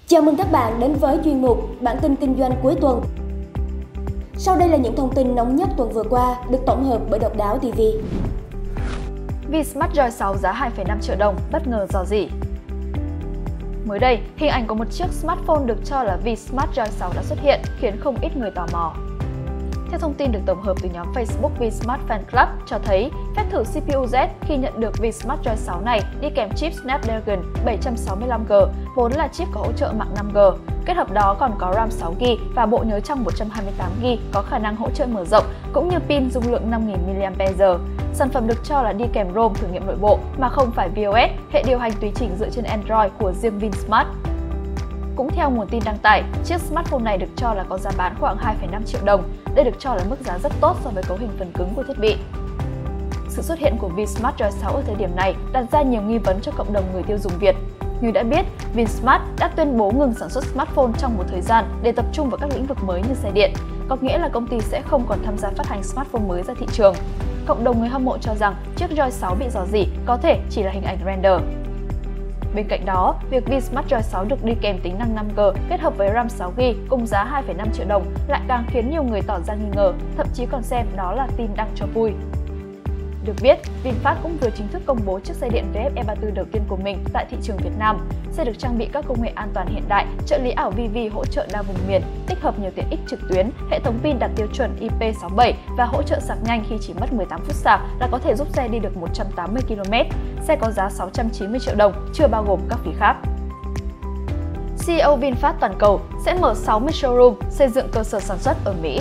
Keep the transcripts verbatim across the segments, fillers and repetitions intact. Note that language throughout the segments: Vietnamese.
Chào mừng các bạn đến với chuyên mục Bản tin kinh doanh cuối tuần. Sau đây là những thông tin nóng nhất tuần vừa qua được tổng hợp bởi Độc Đáo ti vi. Vsmart Joy sáu giá hai phẩy năm triệu đồng, bất ngờ rò rỉ. Mới đây, hình ảnh của một chiếc smartphone được cho là Vsmart Joy sáu đã xuất hiện, khiến không ít người tò mò. Theo thông tin được tổng hợp từ nhóm Facebook Vsmart Fan Club cho thấy, phép thử xê pê u Z khi nhận được Vsmart Joy sáu này đi kèm chip Snapdragon bảy trăm sáu mươi lăm G, vốn là chip có hỗ trợ mạng năm G. Kết hợp đó còn có RAM sáu gi ga bai và bộ nhớ trong một trăm hai mươi tám gi ga bai có khả năng hỗ trợ mở rộng, cũng như pin dung lượng năm nghìn mi li am pe giờ. Sản phẩm được cho là đi kèm ROM thử nghiệm nội bộ mà không phải vê o ét, hệ điều hành tùy chỉnh dựa trên Android của riêng Vsmart. Cũng theo nguồn tin đăng tải, chiếc smartphone này được cho là có giá bán khoảng hai phẩy năm triệu đồng. Đây được cho là mức giá rất tốt so với cấu hình phần cứng của thiết bị. Sự xuất hiện của Vsmart Joy sáu ở thời điểm này đặt ra nhiều nghi vấn cho cộng đồng người tiêu dùng Việt. Như đã biết, Vsmart đã tuyên bố ngừng sản xuất smartphone trong một thời gian để tập trung vào các lĩnh vực mới như xe điện. Có nghĩa là công ty sẽ không còn tham gia phát hành smartphone mới ra thị trường. Cộng đồng người hâm mộ cho rằng chiếc Joy sáu bị rò rỉ có thể chỉ là hình ảnh render. Bên cạnh đó, việc Vsmart Joy sáu được đi kèm tính năng năm G kết hợp với RAM sáu gi ga bai cùng giá hai phẩy năm triệu đồng lại càng khiến nhiều người tỏ ra nghi ngờ, thậm chí còn xem đó là tin đăng cho vui. Được biết, VinFast cũng vừa chính thức công bố chiếc xe điện vê ép e ba mươi tư đầu tiên của mình tại thị trường Việt Nam. Xe được trang bị các công nghệ an toàn hiện đại, trợ lý ảo vê vê hỗ trợ đa vùng miền, tích hợp nhiều tiện ích trực tuyến, hệ thống pin đạt tiêu chuẩn I P sáu bảy và hỗ trợ sạc nhanh khi chỉ mất mười tám phút sạc là có thể giúp xe đi được một trăm tám mươi ki lô mét. Xe có giá sáu trăm chín mươi triệu đồng, chưa bao gồm các phí khác. xê e ô VinFast toàn cầu sẽ mở sáu mươi showroom, xây dựng cơ sở sản xuất ở Mỹ.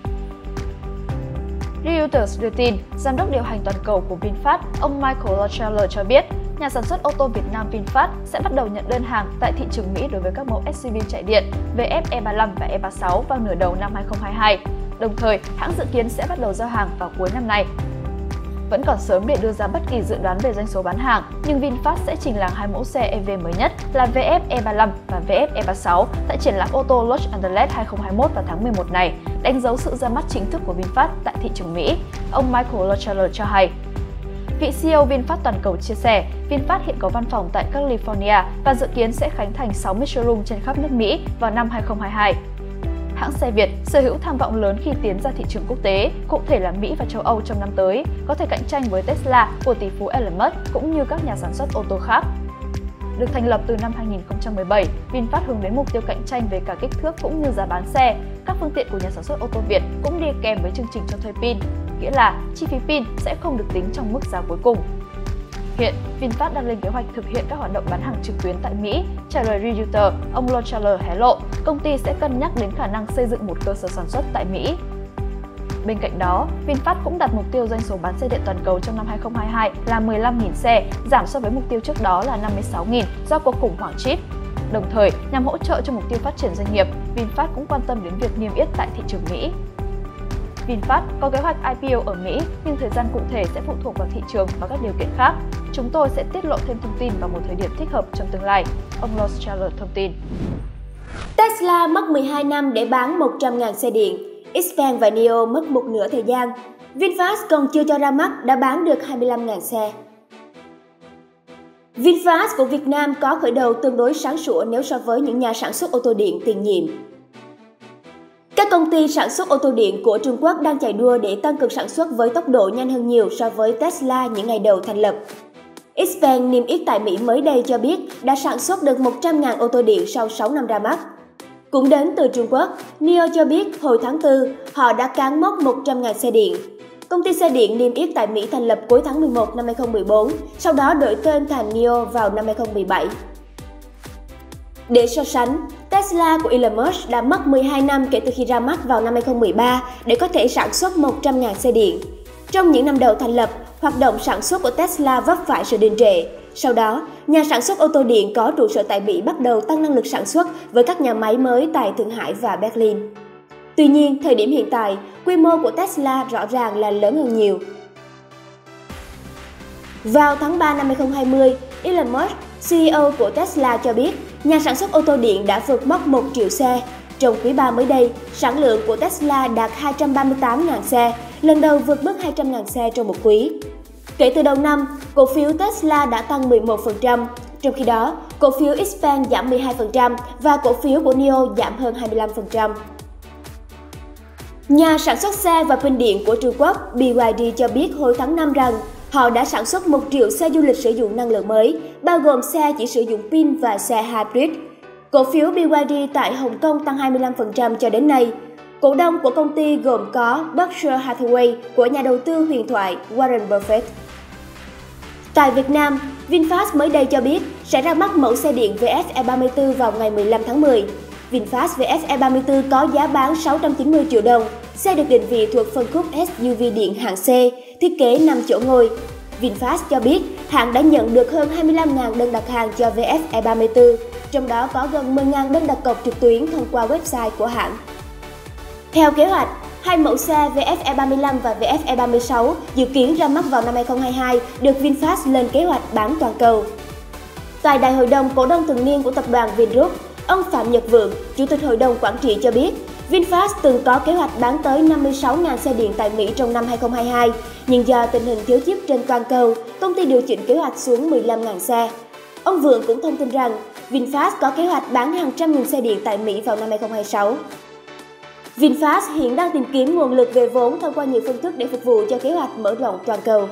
Reuters đưa tin, giám đốc điều hành toàn cầu của VinFast, ông Michael Latreiller cho biết, nhà sản xuất ô tô Việt Nam VinFast sẽ bắt đầu nhận đơn hàng tại thị trường Mỹ đối với các mẫu ét u vê chạy điện vê ép e ba mươi lăm và E ba mươi sáu vào nửa đầu năm hai không hai hai. Đồng thời, hãng dự kiến sẽ bắt đầu giao hàng vào cuối năm nay. Vẫn còn sớm để đưa ra bất kỳ dự đoán về doanh số bán hàng, nhưng VinFast sẽ trình làng hai mẫu xe e vê mới nhất là vê ép e ba mươi lăm và vê ép e ba mươi sáu tại triển lãm ô tô Los Angeles hai không hai mốt vào tháng mười một này, đánh dấu sự ra mắt chính thức của VinFast tại thị trường Mỹ. Ông Michael Latreiller cho hay. Vị xê e ô VinFast toàn cầu chia sẻ, VinFast hiện có văn phòng tại California và dự kiến sẽ khánh thành sáu mươi showroom trên khắp nước Mỹ vào năm hai không hai hai. Hãng xe Việt sở hữu tham vọng lớn khi tiến ra thị trường quốc tế, cụ thể là Mỹ và châu Âu trong năm tới, có thể cạnh tranh với Tesla của tỷ phú Elon Musk cũng như các nhà sản xuất ô tô khác. Được thành lập từ năm hai nghìn không trăm mười bảy, VinFast hướng đến mục tiêu cạnh tranh về cả kích thước cũng như giá bán xe. Các phương tiện của nhà sản xuất ô tô Việt cũng đi kèm với chương trình cho thuê pin, nghĩa là chi phí pin sẽ không được tính trong mức giá cuối cùng. Hiện, VinFast đang lên kế hoạch thực hiện các hoạt động bán hàng trực tuyến tại Mỹ. Trả lời Reuters, ông Latreiller hé lộ, công ty sẽ cân nhắc đến khả năng xây dựng một cơ sở sản xuất tại Mỹ. Bên cạnh đó, VinFast cũng đặt mục tiêu doanh số bán xe điện toàn cầu trong năm hai không hai hai là mười lăm nghìn xe, giảm so với mục tiêu trước đó là năm mươi sáu nghìn do cuộc khủng hoảng chip. Đồng thời, nhằm hỗ trợ cho mục tiêu phát triển doanh nghiệp, VinFast cũng quan tâm đến việc niêm yết tại thị trường Mỹ. VinFast có kế hoạch I P O ở Mỹ, nhưng thời gian cụ thể sẽ phụ thuộc vào thị trường và các điều kiện khác. Chúng tôi sẽ tiết lộ thêm thông tin vào một thời điểm thích hợp trong tương lai, ông Latreiller thông tin. Tesla mất mười hai năm để bán một trăm nghìn xe điện. Xpeng và en i o mất một nửa thời gian. VinFast còn chưa cho ra mắt đã bán được hai mươi lăm nghìn xe. VinFast của Việt Nam có khởi đầu tương đối sáng sủa nếu so với những nhà sản xuất ô tô điện tiền nhiệm. Các công ty sản xuất ô tô điện của Trung Quốc đang chạy đua để tăng cường sản xuất với tốc độ nhanh hơn nhiều so với Tesla những ngày đầu thành lập. Xpeng niêm yết tại Mỹ mới đây cho biết đã sản xuất được một trăm nghìn ô tô điện sau sáu năm ra mắt. Cũng đến từ Trung Quốc, en i o cho biết hồi tháng tư họ đã cán mốc một trăm nghìn xe điện. Công ty xe điện niêm yết tại Mỹ thành lập cuối tháng mười một năm hai không một bốn, sau đó đổi tên thành en i o vào năm hai không một bảy. Để so sánh, Tesla của Elon Musk đã mất mười hai năm kể từ khi ra mắt vào năm hai không một ba để có thể sản xuất một trăm nghìn xe điện. Trong những năm đầu thành lập, hoạt động sản xuất của Tesla vấp phải sự đình trệ. Sau đó, nhà sản xuất ô tô điện có trụ sở tại Mỹ bắt đầu tăng năng lực sản xuất với các nhà máy mới tại Thượng Hải và Berlin. Tuy nhiên, thời điểm hiện tại, quy mô của Tesla rõ ràng là lớn hơn nhiều. Vào tháng ba năm hai không hai không, Elon Musk, xê e ô của Tesla cho biết nhà sản xuất ô tô điện đã vượt mốc một triệu xe. Trong quý ba mới đây, sản lượng của Tesla đạt hai trăm ba mươi tám nghìn xe, lần đầu vượt mức hai trăm nghìn xe trong một quý. Kể từ đầu năm, cổ phiếu Tesla đã tăng mười một phần trăm. Trong khi đó, cổ phiếu Xpeng giảm mười hai phần trăm và cổ phiếu của Nio giảm hơn hai mươi lăm phần trăm. Nhà sản xuất xe và pin điện của Trung Quốc bê y đê cho biết hồi tháng năm rằng họ đã sản xuất một triệu xe du lịch sử dụng năng lượng mới, bao gồm xe chỉ sử dụng pin và xe hybrid. Cổ phiếu bê y đê tại Hồng Kông tăng hai mươi lăm phần trăm cho đến nay. Cổ đông của công ty gồm có Berkshire Hathaway của nhà đầu tư huyền thoại Warren Buffett. Tại Việt Nam, VinFast mới đây cho biết sẽ ra mắt mẫu xe điện vê ét e ba mươi tư vào ngày mười lăm tháng mười. VinFast vê ét e ba mươi tư có giá bán sáu trăm chín mươi triệu đồng. Xe được định vị thuộc phân khúc ét u vê điện hạng C, thiết kế năm chỗ ngồi. VinFast cho biết hãng đã nhận được hơn hai mươi lăm nghìn đơn đặt hàng cho vê ét e ba mươi tư, trong đó có gần mười nghìn đơn đặt cọc trực tuyến thông qua website của hãng. Theo kế hoạch, hai mẫu xe vê ét e ba mươi lăm và vê ét e ba mươi sáu dự kiến ra mắt vào năm hai không hai hai được VinFast lên kế hoạch bán toàn cầu. Tại Đại hội đồng cổ đông thường niên của tập đoàn Vingroup, ông Phạm Nhật Vượng, Chủ tịch Hội đồng Quản trị cho biết, VinFast từng có kế hoạch bán tới năm mươi sáu nghìn xe điện tại Mỹ trong năm hai không hai hai, nhưng do tình hình thiếu chip trên toàn cầu, công ty điều chỉnh kế hoạch xuống mười lăm nghìn xe. Ông Vượng cũng thông tin rằng VinFast có kế hoạch bán hàng trăm nghìn xe điện tại Mỹ vào năm hai không hai sáu. VinFast hiện đang tìm kiếm nguồn lực về vốn thông qua nhiều phương thức để phục vụ cho kế hoạch mở rộng toàn cầu.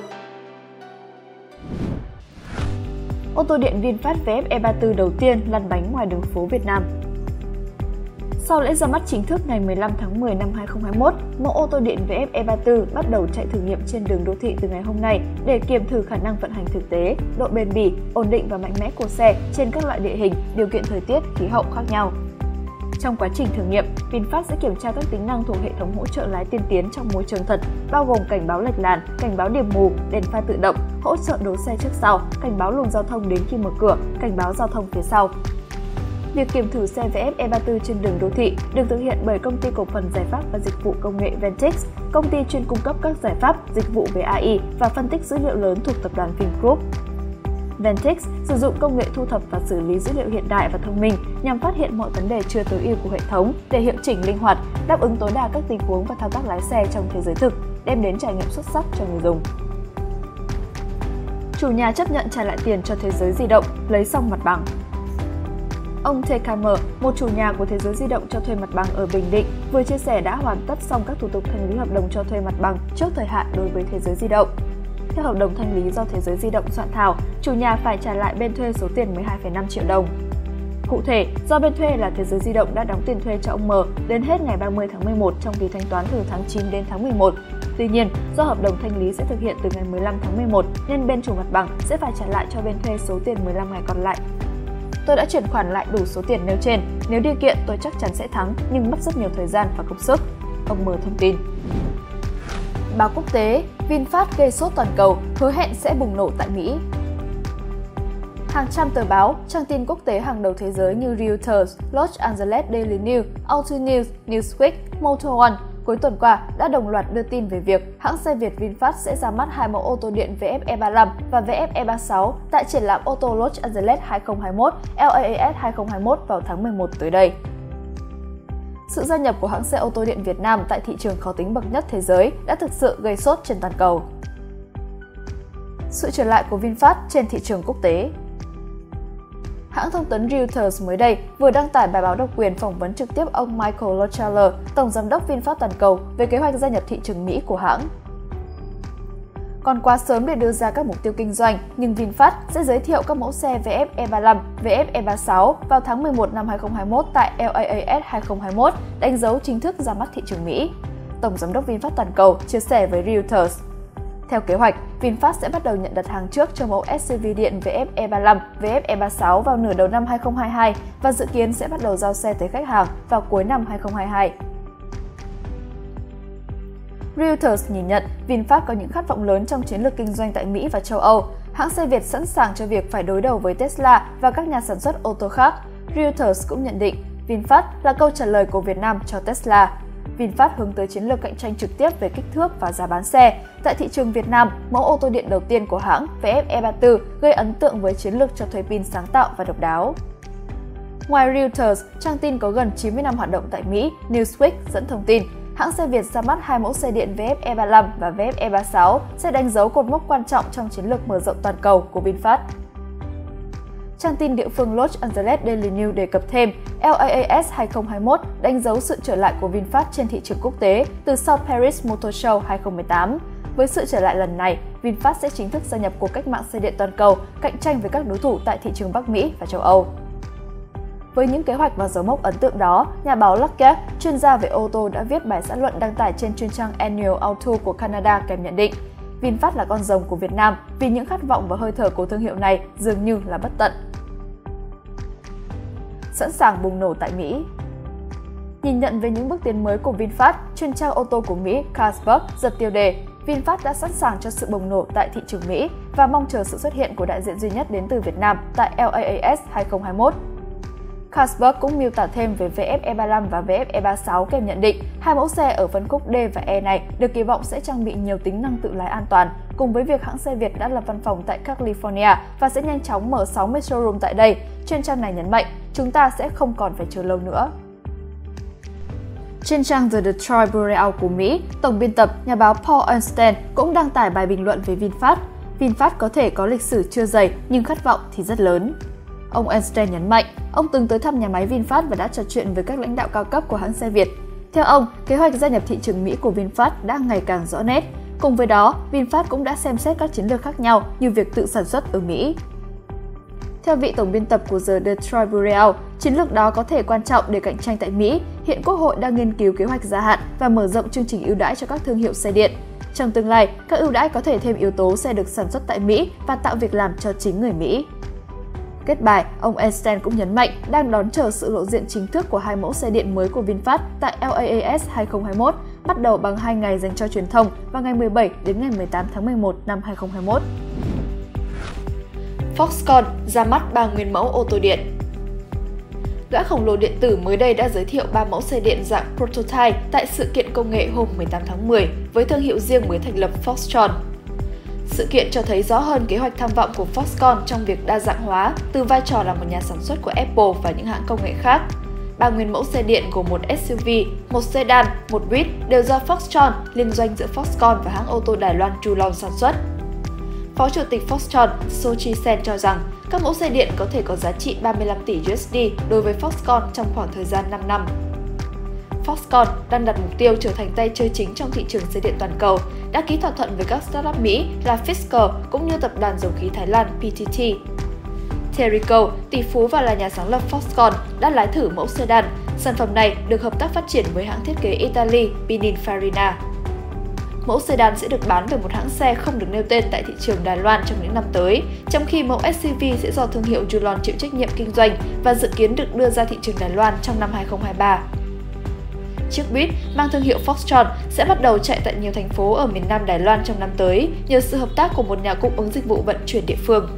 Ô tô điện VinFast vê ép e ba mươi tư đầu tiên lăn bánh ngoài đường phố Việt Nam. Sau lễ ra mắt chính thức ngày mười lăm tháng mười năm hai không hai mốt, mẫu ô tô điện vê ép e ba mươi tư bắt đầu chạy thử nghiệm trên đường đô thị từ ngày hôm nay để kiểm thử khả năng vận hành thực tế, độ bền bỉ, ổn định và mạnh mẽ của xe trên các loại địa hình, điều kiện thời tiết, khí hậu khác nhau. Trong quá trình thử nghiệm, VinFast sẽ kiểm tra các tính năng thuộc hệ thống hỗ trợ lái tiên tiến trong môi trường thật, bao gồm cảnh báo lệch làn, cảnh báo điểm mù, đèn pha tự động, hỗ trợ đỗ xe trước sau, cảnh báo luồng giao thông đến khi mở cửa, cảnh báo giao thông phía sau. Việc kiểm thử xe vê ép e ba mươi tư trên đường đô thị được thực hiện bởi công ty cổ phần giải pháp và dịch vụ công nghệ Ventix, công ty chuyên cung cấp các giải pháp, dịch vụ về a i và phân tích dữ liệu lớn thuộc tập đoàn Vingroup. Ventix sử dụng công nghệ thu thập và xử lý dữ liệu hiện đại và thông minh nhằm phát hiện mọi vấn đề chưa tối ưu của hệ thống để hiệu chỉnh linh hoạt, đáp ứng tối đa các tình huống và thao tác lái xe trong thế giới thực, đem đến trải nghiệm xuất sắc cho người dùng. Chủ nhà chấp nhận trả lại tiền cho Thế giới di động, lấy xong mặt bằng. Ông tê ca em, một chủ nhà của Thế giới di động cho thuê mặt bằng ở Bình Định, vừa chia sẻ đã hoàn tất xong các thủ tục thanh lý hợp đồng cho thuê mặt bằng trước thời hạn đối với Thế giới di động. Theo hợp đồng thanh lý do Thế giới di động soạn thảo, chủ nhà phải trả lại bên thuê số tiền mười hai phẩy năm triệu đồng. Cụ thể, do bên thuê là Thế giới di động đã đóng tiền thuê cho ông M đến hết ngày ba mươi tháng mười một trong kỳ thanh toán từ tháng chín đến tháng mười một. Tuy nhiên, do hợp đồng thanh lý sẽ thực hiện từ ngày mười lăm tháng mười một nên bên chủ mặt bằng sẽ phải trả lại cho bên thuê số tiền mười lăm ngày còn lại. Tôi đã chuyển khoản lại đủ số tiền nêu trên, nếu đi kiện tôi chắc chắn sẽ thắng nhưng mất rất nhiều thời gian và công sức, ông M thông tin. Báo quốc tế, VinFast gây sốt toàn cầu, hứa hẹn sẽ bùng nổ tại Mỹ. Hàng trăm tờ báo, trang tin quốc tế hàng đầu thế giới như Reuters, Los Angeles Daily News, Auto News, Newsweek, Motor One cuối tuần qua đã đồng loạt đưa tin về việc hãng xe Việt VinFast sẽ ra mắt hai mẫu ô tô điện vê ép e ba mươi lăm và vê ép e ba mươi sáu tại triển lãm ô tô Los Angeles hai không hai mốt, lờ a ét hai không hai mốt vào tháng mười một tới đây. Sự gia nhập của hãng xe ô tô điện Việt Nam tại thị trường khó tính bậc nhất thế giới đã thực sự gây sốt trên toàn cầu. Sự trở lại của VinFast trên thị trường quốc tế. Hãng thông tấn Reuters mới đây vừa đăng tải bài báo độc quyền phỏng vấn trực tiếp ông Michael Lohchaller, tổng giám đốc VinFast toàn cầu về kế hoạch gia nhập thị trường Mỹ của hãng. Còn quá sớm để đưa ra các mục tiêu kinh doanh, nhưng VinFast sẽ giới thiệu các mẫu xe vê ép e ba mươi lăm, vê ép e ba mươi sáu vào tháng mười một năm hai không hai mốt tại lờ a ét hai không hai mốt, đánh dấu chính thức ra mắt thị trường Mỹ. Tổng giám đốc VinFast toàn cầu chia sẻ với Reuters. Theo kế hoạch, VinFast sẽ bắt đầu nhận đặt hàng trước cho mẫu ét u vê điện vê ép e ba mươi lăm, vê ép e ba mươi sáu vào nửa đầu năm hai không hai hai và dự kiến sẽ bắt đầu giao xe tới khách hàng vào cuối năm hai không hai hai. Reuters nhìn nhận VinFast có những khát vọng lớn trong chiến lược kinh doanh tại Mỹ và châu Âu. Hãng xe Việt sẵn sàng cho việc phải đối đầu với Tesla và các nhà sản xuất ô tô khác. Reuters cũng nhận định VinFast là câu trả lời của Việt Nam cho Tesla. VinFast hướng tới chiến lược cạnh tranh trực tiếp về kích thước và giá bán xe. Tại thị trường Việt Nam, mẫu ô tô điện đầu tiên của hãng vê ép e ba mươi tư gây ấn tượng với chiến lược cho thuê pin sáng tạo và độc đáo. Ngoài Reuters, trang tin có gần chín mươi năm hoạt động tại Mỹ, Newsweek dẫn thông tin hãng xe Việt ra mắt hai mẫu xe điện vê ép e ba mươi lăm và vê ép e ba mươi sáu sẽ đánh dấu cột mốc quan trọng trong chiến lược mở rộng toàn cầu của VinFast. Trang tin địa phương Los Angeles Daily News đề cập thêm, L A A S hai không hai mốt đánh dấu sự trở lại của VinFast trên thị trường quốc tế từ sau Paris Motor Show hai không một tám. Với sự trở lại lần này, VinFast sẽ chính thức gia nhập cuộc cách mạng xe điện toàn cầu, cạnh tranh với các đối thủ tại thị trường Bắc Mỹ và châu Âu. Với những kế hoạch và dấu mốc ấn tượng đó, nhà báo Luckett, chuyên gia về ô tô đã viết bài xã luận đăng tải trên chuyên trang Annual Auto của Canada kèm nhận định VinFast là con rồng của Việt Nam vì những khát vọng và hơi thở của thương hiệu này dường như là bất tận. Sẵn sàng bùng nổ tại Mỹ. Nhìn nhận về những bước tiến mới của VinFast, chuyên trang ô tô của Mỹ Carlsberg giật tiêu đề VinFast đã sẵn sàng cho sự bùng nổ tại thị trường Mỹ và mong chờ sự xuất hiện của đại diện duy nhất đến từ Việt Nam tại L A A S hai không hai mốt. Carlsberg cũng miêu tả thêm về V F E ba mươi lăm và V F E ba mươi sáu kèm nhận định hai mẫu xe ở phân khúc D và E này được kỳ vọng sẽ trang bị nhiều tính năng tự lái an toàn, cùng với việc hãng xe Việt đã lập văn phòng tại California và sẽ nhanh chóng mở sáu mươi showroom tại đây. Chuyên trang này nhấn mạnh, chúng ta sẽ không còn phải chờ lâu nữa. Trên trang The Detroit Bureau của Mỹ, tổng biên tập nhà báo Paul Einstein cũng đăng tải bài bình luận về VinFast. VinFast có thể có lịch sử chưa dày nhưng khát vọng thì rất lớn. Ông Einstein nhấn mạnh, ông từng tới thăm nhà máy VinFast và đã trò chuyện với các lãnh đạo cao cấp của hãng xe Việt. Theo ông, kế hoạch gia nhập thị trường Mỹ của VinFast đã ngày càng rõ nét. Cùng với đó, VinFast cũng đã xem xét các chiến lược khác nhau như việc tự sản xuất ở Mỹ. Theo vị tổng biên tập của The Detroit Bureau, chiến lược đó có thể quan trọng để cạnh tranh tại Mỹ. Hiện Quốc hội đang nghiên cứu kế hoạch gia hạn và mở rộng chương trình ưu đãi cho các thương hiệu xe điện. Trong tương lai, các ưu đãi có thể thêm yếu tố xe được sản xuất tại Mỹ và tạo việc làm cho chính người Mỹ. Kết bài, ông Einstein cũng nhấn mạnh đang đón chờ sự lộ diện chính thức của hai mẫu xe điện mới của VinFast tại L A A S hai không hai mốt, bắt đầu bằng hai ngày dành cho truyền thông vào ngày mười bảy đến ngày mười tám tháng mười một năm hai không hai mốt. Foxconn ra mắt ba nguyên mẫu ô tô điện. Gã khổng lồ điện tử mới đây đã giới thiệu ba mẫu xe điện dạng prototype tại sự kiện công nghệ hôm mười tám tháng mười với thương hiệu riêng mới thành lập Foxconn. Sự kiện cho thấy rõ hơn kế hoạch tham vọng của Foxconn trong việc đa dạng hóa từ vai trò là một nhà sản xuất của Apple và những hãng công nghệ khác. Ba nguyên mẫu xe điện gồm một S U V, một sedan, một buýt đều do Foxconn liên doanh giữa Foxconn và hãng ô tô Đài Loan Trulon sản xuất. Phó Chủ tịch Foxconn So Chi Sen cho rằng các mẫu xe điện có thể có giá trị ba mươi lăm tỷ U S D đối với Foxconn trong khoảng thời gian năm năm. Foxconn đang đặt mục tiêu trở thành tay chơi chính trong thị trường xe điện toàn cầu, đã ký thỏa thuận với các startup Mỹ là Fisker cũng như tập đoàn dầu khí Thái Lan P T T. Terry Gou, tỷ phú và là nhà sáng lập Foxconn, đã lái thử mẫu sedan. Sản phẩm này được hợp tác phát triển với hãng thiết kế Italy Pininfarina. Mẫu sedan sẽ được bán bởi một hãng xe không được nêu tên tại thị trường Đài Loan trong những năm tới, trong khi mẫu S U V sẽ do thương hiệu Trulon chịu trách nhiệm kinh doanh và dự kiến được đưa ra thị trường Đài Loan trong năm hai không hai ba. Chiếc buýt mang thương hiệu Foxconn sẽ bắt đầu chạy tại nhiều thành phố ở miền Nam Đài Loan trong năm tới nhờ sự hợp tác của một nhà cung ứng dịch vụ vận chuyển địa phương.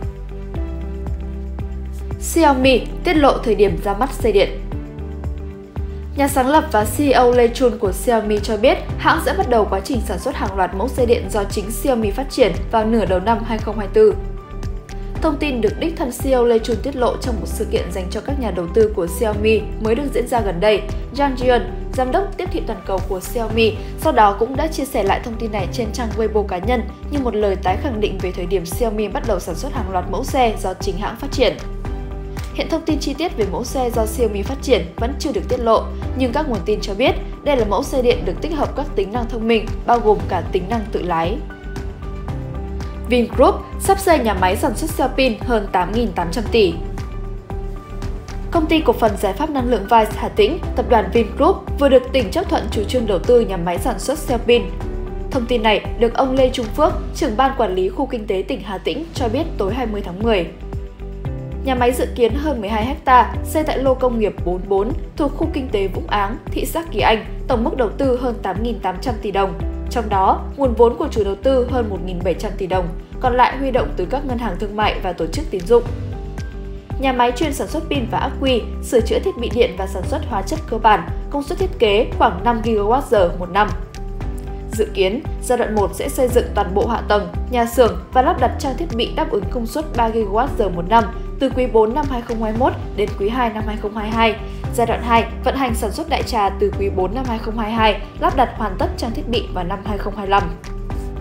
Xiaomi tiết lộ thời điểm ra mắt xe điện. Nhà sáng lập và C E O Lei Chun của Xiaomi cho biết hãng sẽ bắt đầu quá trình sản xuất hàng loạt mẫu xe điện do chính Xiaomi phát triển vào nửa đầu năm hai không hai tư. Thông tin được đích thân C E O Lei Chun tiết lộ trong một sự kiện dành cho các nhà đầu tư của Xiaomi mới được diễn ra gần đây. Zhang Jian, giám đốc tiếp thị toàn cầu của Xiaomi, sau đó cũng đã chia sẻ lại thông tin này trên trang Weibo cá nhân như một lời tái khẳng định về thời điểm Xiaomi bắt đầu sản xuất hàng loạt mẫu xe do chính hãng phát triển. Hiện thông tin chi tiết về mẫu xe do Xiaomi phát triển vẫn chưa được tiết lộ, nhưng các nguồn tin cho biết đây là mẫu xe điện được tích hợp các tính năng thông minh, bao gồm cả tính năng tự lái. Vingroup sắp xây nhà máy sản xuất cell pin hơn tám nghìn tám trăm tỷ. Công ty cổ phần giải pháp năng lượng Vice Hà Tĩnh, tập đoàn Vingroup vừa được tỉnh chấp thuận chủ trương đầu tư nhà máy sản xuất cell pin. Thông tin này được ông Lê Trung Phước, trưởng ban quản lý khu kinh tế tỉnh Hà Tĩnh cho biết tối hai mươi tháng mười. Nhà máy dự kiến hơn mười hai héc ta, xây tại lô công nghiệp bốn mươi bốn thuộc khu kinh tế Vũng Áng, thị xã Kỳ Anh, tổng mức đầu tư hơn tám nghìn tám trăm tỷ đồng. Trong đó, nguồn vốn của chủ đầu tư hơn một nghìn bảy trăm tỷ đồng, còn lại huy động từ các ngân hàng thương mại và tổ chức tín dụng. Nhà máy chuyên sản xuất pin và ắc quy, sửa chữa thiết bị điện và sản xuất hóa chất cơ bản, công suất thiết kế khoảng năm gi ga oát giờ một năm. Dự kiến, giai đoạn một sẽ xây dựng toàn bộ hạ tầng, nhà xưởng và lắp đặt trang thiết bị đáp ứng công suất ba gi ga oát giờ một năm từ quý bốn năm hai không hai mốt đến quý hai năm hai không hai hai. Giai đoạn hai, vận hành sản xuất đại trà từ quý bốn năm hai không hai hai, lắp đặt hoàn tất trang thiết bị vào năm hai không hai lăm.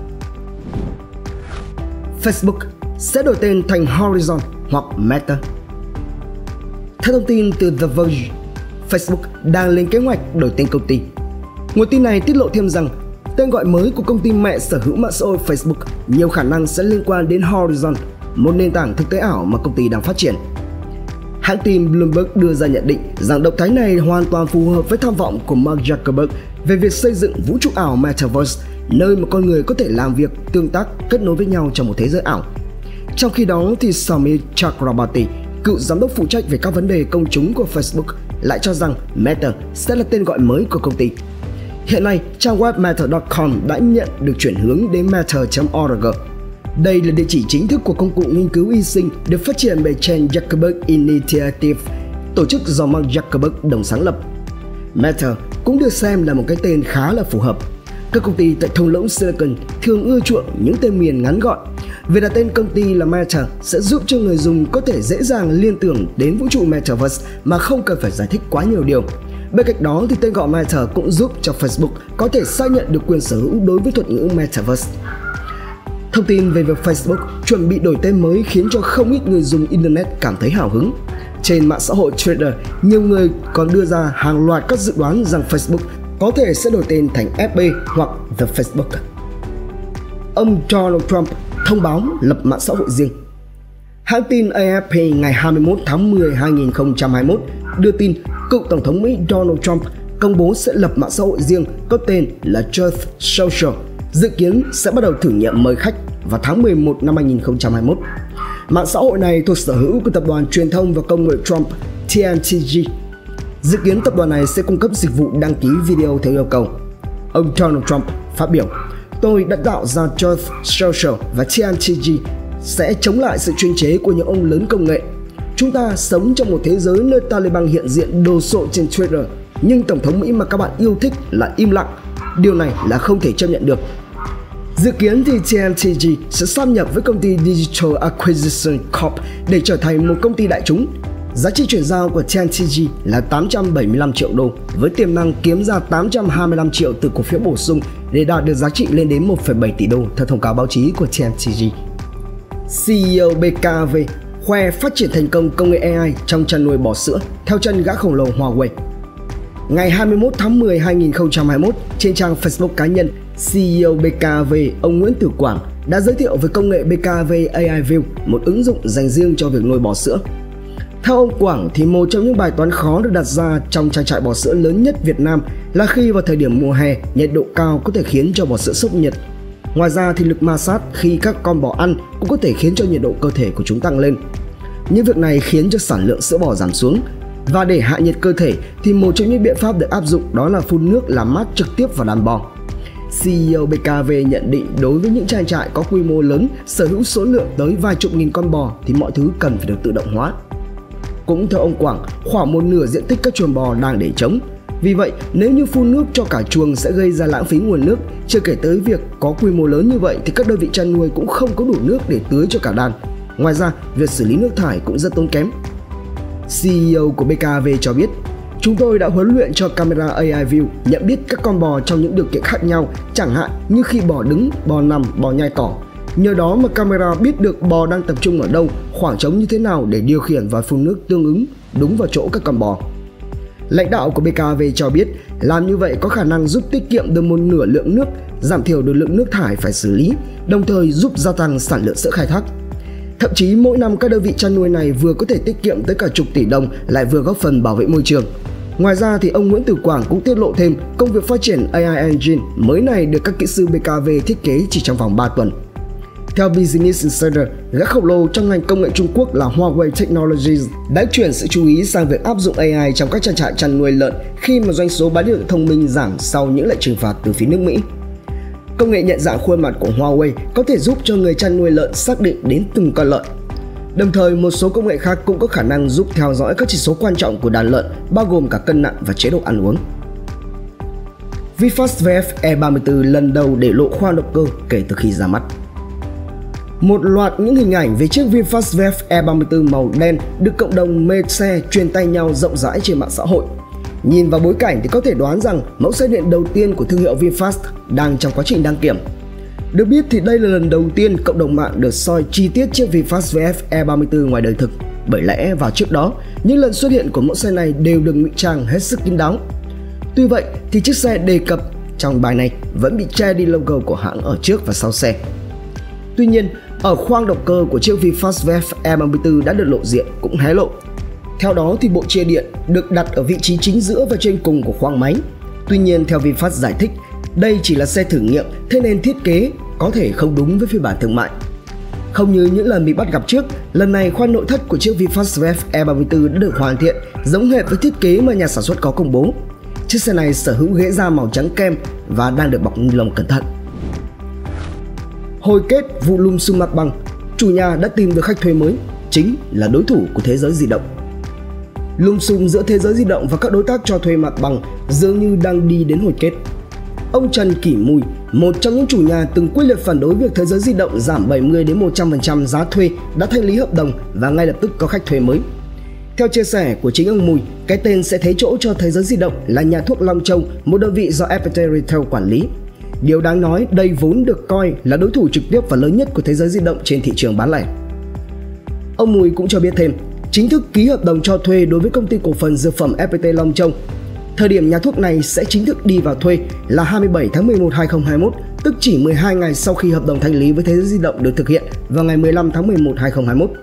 Facebook sẽ đổi tên thành Horizon hoặc Meta. Theo thông tin từ The Verge, Facebook đang lên kế hoạch đổi tên công ty. Nguồn tin này tiết lộ thêm rằng tên gọi mới của công ty mẹ sở hữu mạng xã hội Facebook nhiều khả năng sẽ liên quan đến Horizon, một nền tảng thực tế ảo mà công ty đang phát triển. Hãng tin Bloomberg đưa ra nhận định rằng động thái này hoàn toàn phù hợp với tham vọng của Mark Zuckerberg về việc xây dựng vũ trụ ảo Metaverse, nơi mà con người có thể làm việc, tương tác, kết nối với nhau trong một thế giới ảo. Trong khi đó, thì Samir Chakrabarty, cựu giám đốc phụ trách về các vấn đề công chúng của Facebook, lại cho rằng Meta sẽ là tên gọi mới của công ty. Hiện nay, trang web meta chấm com đã nhận được chuyển hướng đến meta chấm org. Đây là địa chỉ chính thức của công cụ nghiên cứu y sinh được phát triển bởi Chan Zuckerberg Initiative, tổ chức do Mark Zuckerberg đồng sáng lập. Meta cũng được xem là một cái tên khá là phù hợp. Các công ty tại thung lũng Silicon thường ưa chuộng những tên miền ngắn gọn. Việc đặt tên công ty là Meta sẽ giúp cho người dùng có thể dễ dàng liên tưởng đến vũ trụ Metaverse mà không cần phải giải thích quá nhiều điều. Bên cạnh đó thì tên gọi Meta cũng giúp cho Facebook có thể xác nhận được quyền sở hữu đối với thuật ngữ Metaverse. Thông tin về việc Facebook chuẩn bị đổi tên mới khiến cho không ít người dùng Internet cảm thấy hào hứng. Trên mạng xã hội Twitter, nhiều người còn đưa ra hàng loạt các dự đoán rằng Facebook có thể sẽ đổi tên thành ép bê hoặc The Facebook. Ông Donald Trump thông báo lập mạng xã hội riêng. Hãng tin a ép pê ngày hai mươi mốt tháng mười hai nghìn không trăm hai mươi mốt đưa tin cựu Tổng thống Mỹ Donald Trump công bố sẽ lập mạng xã hội riêng có tên là Truth Social, dự kiến sẽ bắt đầu thử nghiệm mời khách vào tháng mười một năm hai nghìn không trăm hai mươi mốt. Mạng xã hội này thuộc sở hữu của tập đoàn truyền thông và công nghệ Trump T N T G. Dự kiến tập đoàn này sẽ cung cấp dịch vụ đăng ký video theo yêu cầu. Ông Donald Trump phát biểu: "Tôi đã tạo ra Truth Social và T N T G sẽ chống lại sự chuyên chế của những ông lớn công nghệ. Chúng ta sống trong một thế giới nơi Taliban hiện diện đồ sộ trên Twitter, nhưng Tổng thống Mỹ mà các bạn yêu thích lại im lặng. Điều này là không thể chấp nhận được." Dự kiến thì T N T G sẽ sáp nhập với công ty Digital Acquisition Corp để trở thành một công ty đại chúng. Giá trị chuyển giao của T N T G là tám trăm bảy mươi lăm triệu đô, với tiềm năng kiếm ra tám trăm hai mươi lăm triệu từ cổ phiếu bổ sung để đạt được giá trị lên đến một phẩy bảy tỷ đô theo thông cáo báo chí của T N T G. C E O B K V khoe phát triển thành công công nghệ A I trong chăn nuôi bò sữa theo chân gã khổng lồ Huawei. Ngày hai mươi mốt tháng mười hai nghìn không trăm hai mươi mốt, trên trang Facebook cá nhân, C E O B K V ông Nguyễn Tử Quảng đã giới thiệu về công nghệ B K V A I View, một ứng dụng dành riêng cho việc nuôi bò sữa. Theo ông Quảng thì một trong những bài toán khó được đặt ra trong trang trại bò sữa lớn nhất Việt Nam là khi vào thời điểm mùa hè, nhiệt độ cao có thể khiến cho bò sữa sốc nhiệt. Ngoài ra thì lực ma sát khi các con bò ăn cũng có thể khiến cho nhiệt độ cơ thể của chúng tăng lên. Những việc này khiến cho sản lượng sữa bò giảm xuống. Và để hạ nhiệt cơ thể thì một trong những biện pháp được áp dụng đó là phun nước làm mát trực tiếp vào đàn bò. C E O B K V nhận định đối với những trang trại có quy mô lớn, sở hữu số lượng tới vài chục nghìn con bò thì mọi thứ cần phải được tự động hóa. Cũng theo ông Quảng, khoảng một nửa diện tích các chuồng bò đang để trống. Vì vậy, nếu như phun nước cho cả chuồng sẽ gây ra lãng phí nguồn nước, chưa kể tới việc có quy mô lớn như vậy thì các đơn vị chăn nuôi cũng không có đủ nước để tưới cho cả đàn. Ngoài ra, việc xử lý nước thải cũng rất tốn kém. C E O của B K V cho biết, chúng tôi đã huấn luyện cho camera A I View nhận biết các con bò trong những điều kiện khác nhau, chẳng hạn như khi bò đứng, bò nằm, bò nhai cỏ. Nhờ đó mà camera biết được bò đang tập trung ở đâu, khoảng trống như thế nào để điều khiển và phun nước tương ứng đúng vào chỗ các con bò. Lãnh đạo của B K V cho biết làm như vậy có khả năng giúp tiết kiệm được một nửa lượng nước, giảm thiểu được lượng nước thải phải xử lý, đồng thời giúp gia tăng sản lượng sữa khai thác. Thậm chí mỗi năm các đơn vị chăn nuôi này vừa có thể tiết kiệm tới cả chục tỷ đồng, lại vừa góp phần bảo vệ môi trường. Ngoài ra thì ông Nguyễn Tử Quảng cũng tiết lộ thêm công việc phát triển A I Engine mới này được các kỹ sư B K V thiết kế chỉ trong vòng ba tuần. Theo Business Insider, gã khổng lồ trong ngành công nghệ Trung Quốc là Huawei Technologies đã chuyển sự chú ý sang việc áp dụng A I trong các trang trại chăn nuôi lợn khi mà doanh số bán điện thoại thông minh giảm sau những lệnh trừng phạt từ phía nước Mỹ. Công nghệ nhận dạng khuôn mặt của Huawei có thể giúp cho người chăn nuôi lợn xác định đến từng con lợn. Đồng thời, một số công nghệ khác cũng có khả năng giúp theo dõi các chỉ số quan trọng của đàn lợn, bao gồm cả cân nặng và chế độ ăn uống. VinFast vê ép E ba mươi tư lần đầu để lộ khoang động cơ kể từ khi ra mắt. Một loạt những hình ảnh về chiếc VinFast vê ép E ba mươi tư màu đen được cộng đồng mê xe truyền tay nhau rộng rãi trên mạng xã hội. Nhìn vào bối cảnh thì có thể đoán rằng mẫu xe điện đầu tiên của thương hiệu VinFast đang trong quá trình đăng kiểm. Được biết thì đây là lần đầu tiên cộng đồng mạng được soi chi tiết chiếc VinFast vê ép E ba mươi tư ngoài đời thực. bởi lẽ vào trước đó, những lần xuất hiện của mẫu xe này đều được ngụy trang hết sức kín đáo. Tuy vậy thì chiếc xe đề cập trong bài này vẫn bị che đi logo của hãng ở trước và sau xe. Tuy nhiên, ở khoang động cơ của chiếc VinFast vê ép e ba mươi tư đã được lộ diện cũng hé lộ. Theo đó thì bộ chia điện được đặt ở vị trí chính giữa và trên cùng của khoang máy. Tuy nhiên, theo VinFast giải thích, đây chỉ là xe thử nghiệm, thế nên thiết kế có thể không đúng với phiên bản thương mại. Không như những lần bị bắt gặp trước, lần này khoang nội thất của chiếc VinFast vê ép e ba mươi tư đã được hoàn thiện giống hệt với thiết kế mà nhà sản xuất có công bố. Chiếc xe này sở hữu ghế da màu trắng kem và đang được bọc ni lông cẩn thận. Hồi kết vụ lùm xùm mặt bằng, chủ nhà đã tìm được khách thuê mới, chính là đối thủ của thế giới di động. Lùm xùm giữa thế giới di động và các đối tác cho thuê mặt bằng dường như đang đi đến hồi kết. Ông Trần Kỷ Mùi, một trong những chủ nhà từng quyết liệt phản đối việc thế giới di động giảm bảy mươi đến một trăm phần trăm giá thuê, đã thanh lý hợp đồng và ngay lập tức có khách thuê mới. Theo chia sẻ của chính ông Mùi, cái tên sẽ thế chỗ cho thế giới di động là nhà thuốc Long Châu, một đơn vị do ép pê tê Retail quản lý. Điều đáng nói, đây vốn được coi là đối thủ trực tiếp và lớn nhất của thế giới di động trên thị trường bán lẻ. Ông Mùi cũng cho biết thêm, chính thức ký hợp đồng cho thuê đối với công ty cổ phần dược phẩm ép pê tê Long Châu. Thời điểm nhà thuốc này sẽ chính thức đi vào thuê là hai mươi bảy tháng mười một năm hai nghìn không trăm hai mươi mốt, tức chỉ mười hai ngày sau khi hợp đồng thanh lý với thế giới di động được thực hiện vào ngày mười lăm tháng mười một năm hai nghìn không trăm hai mươi mốt.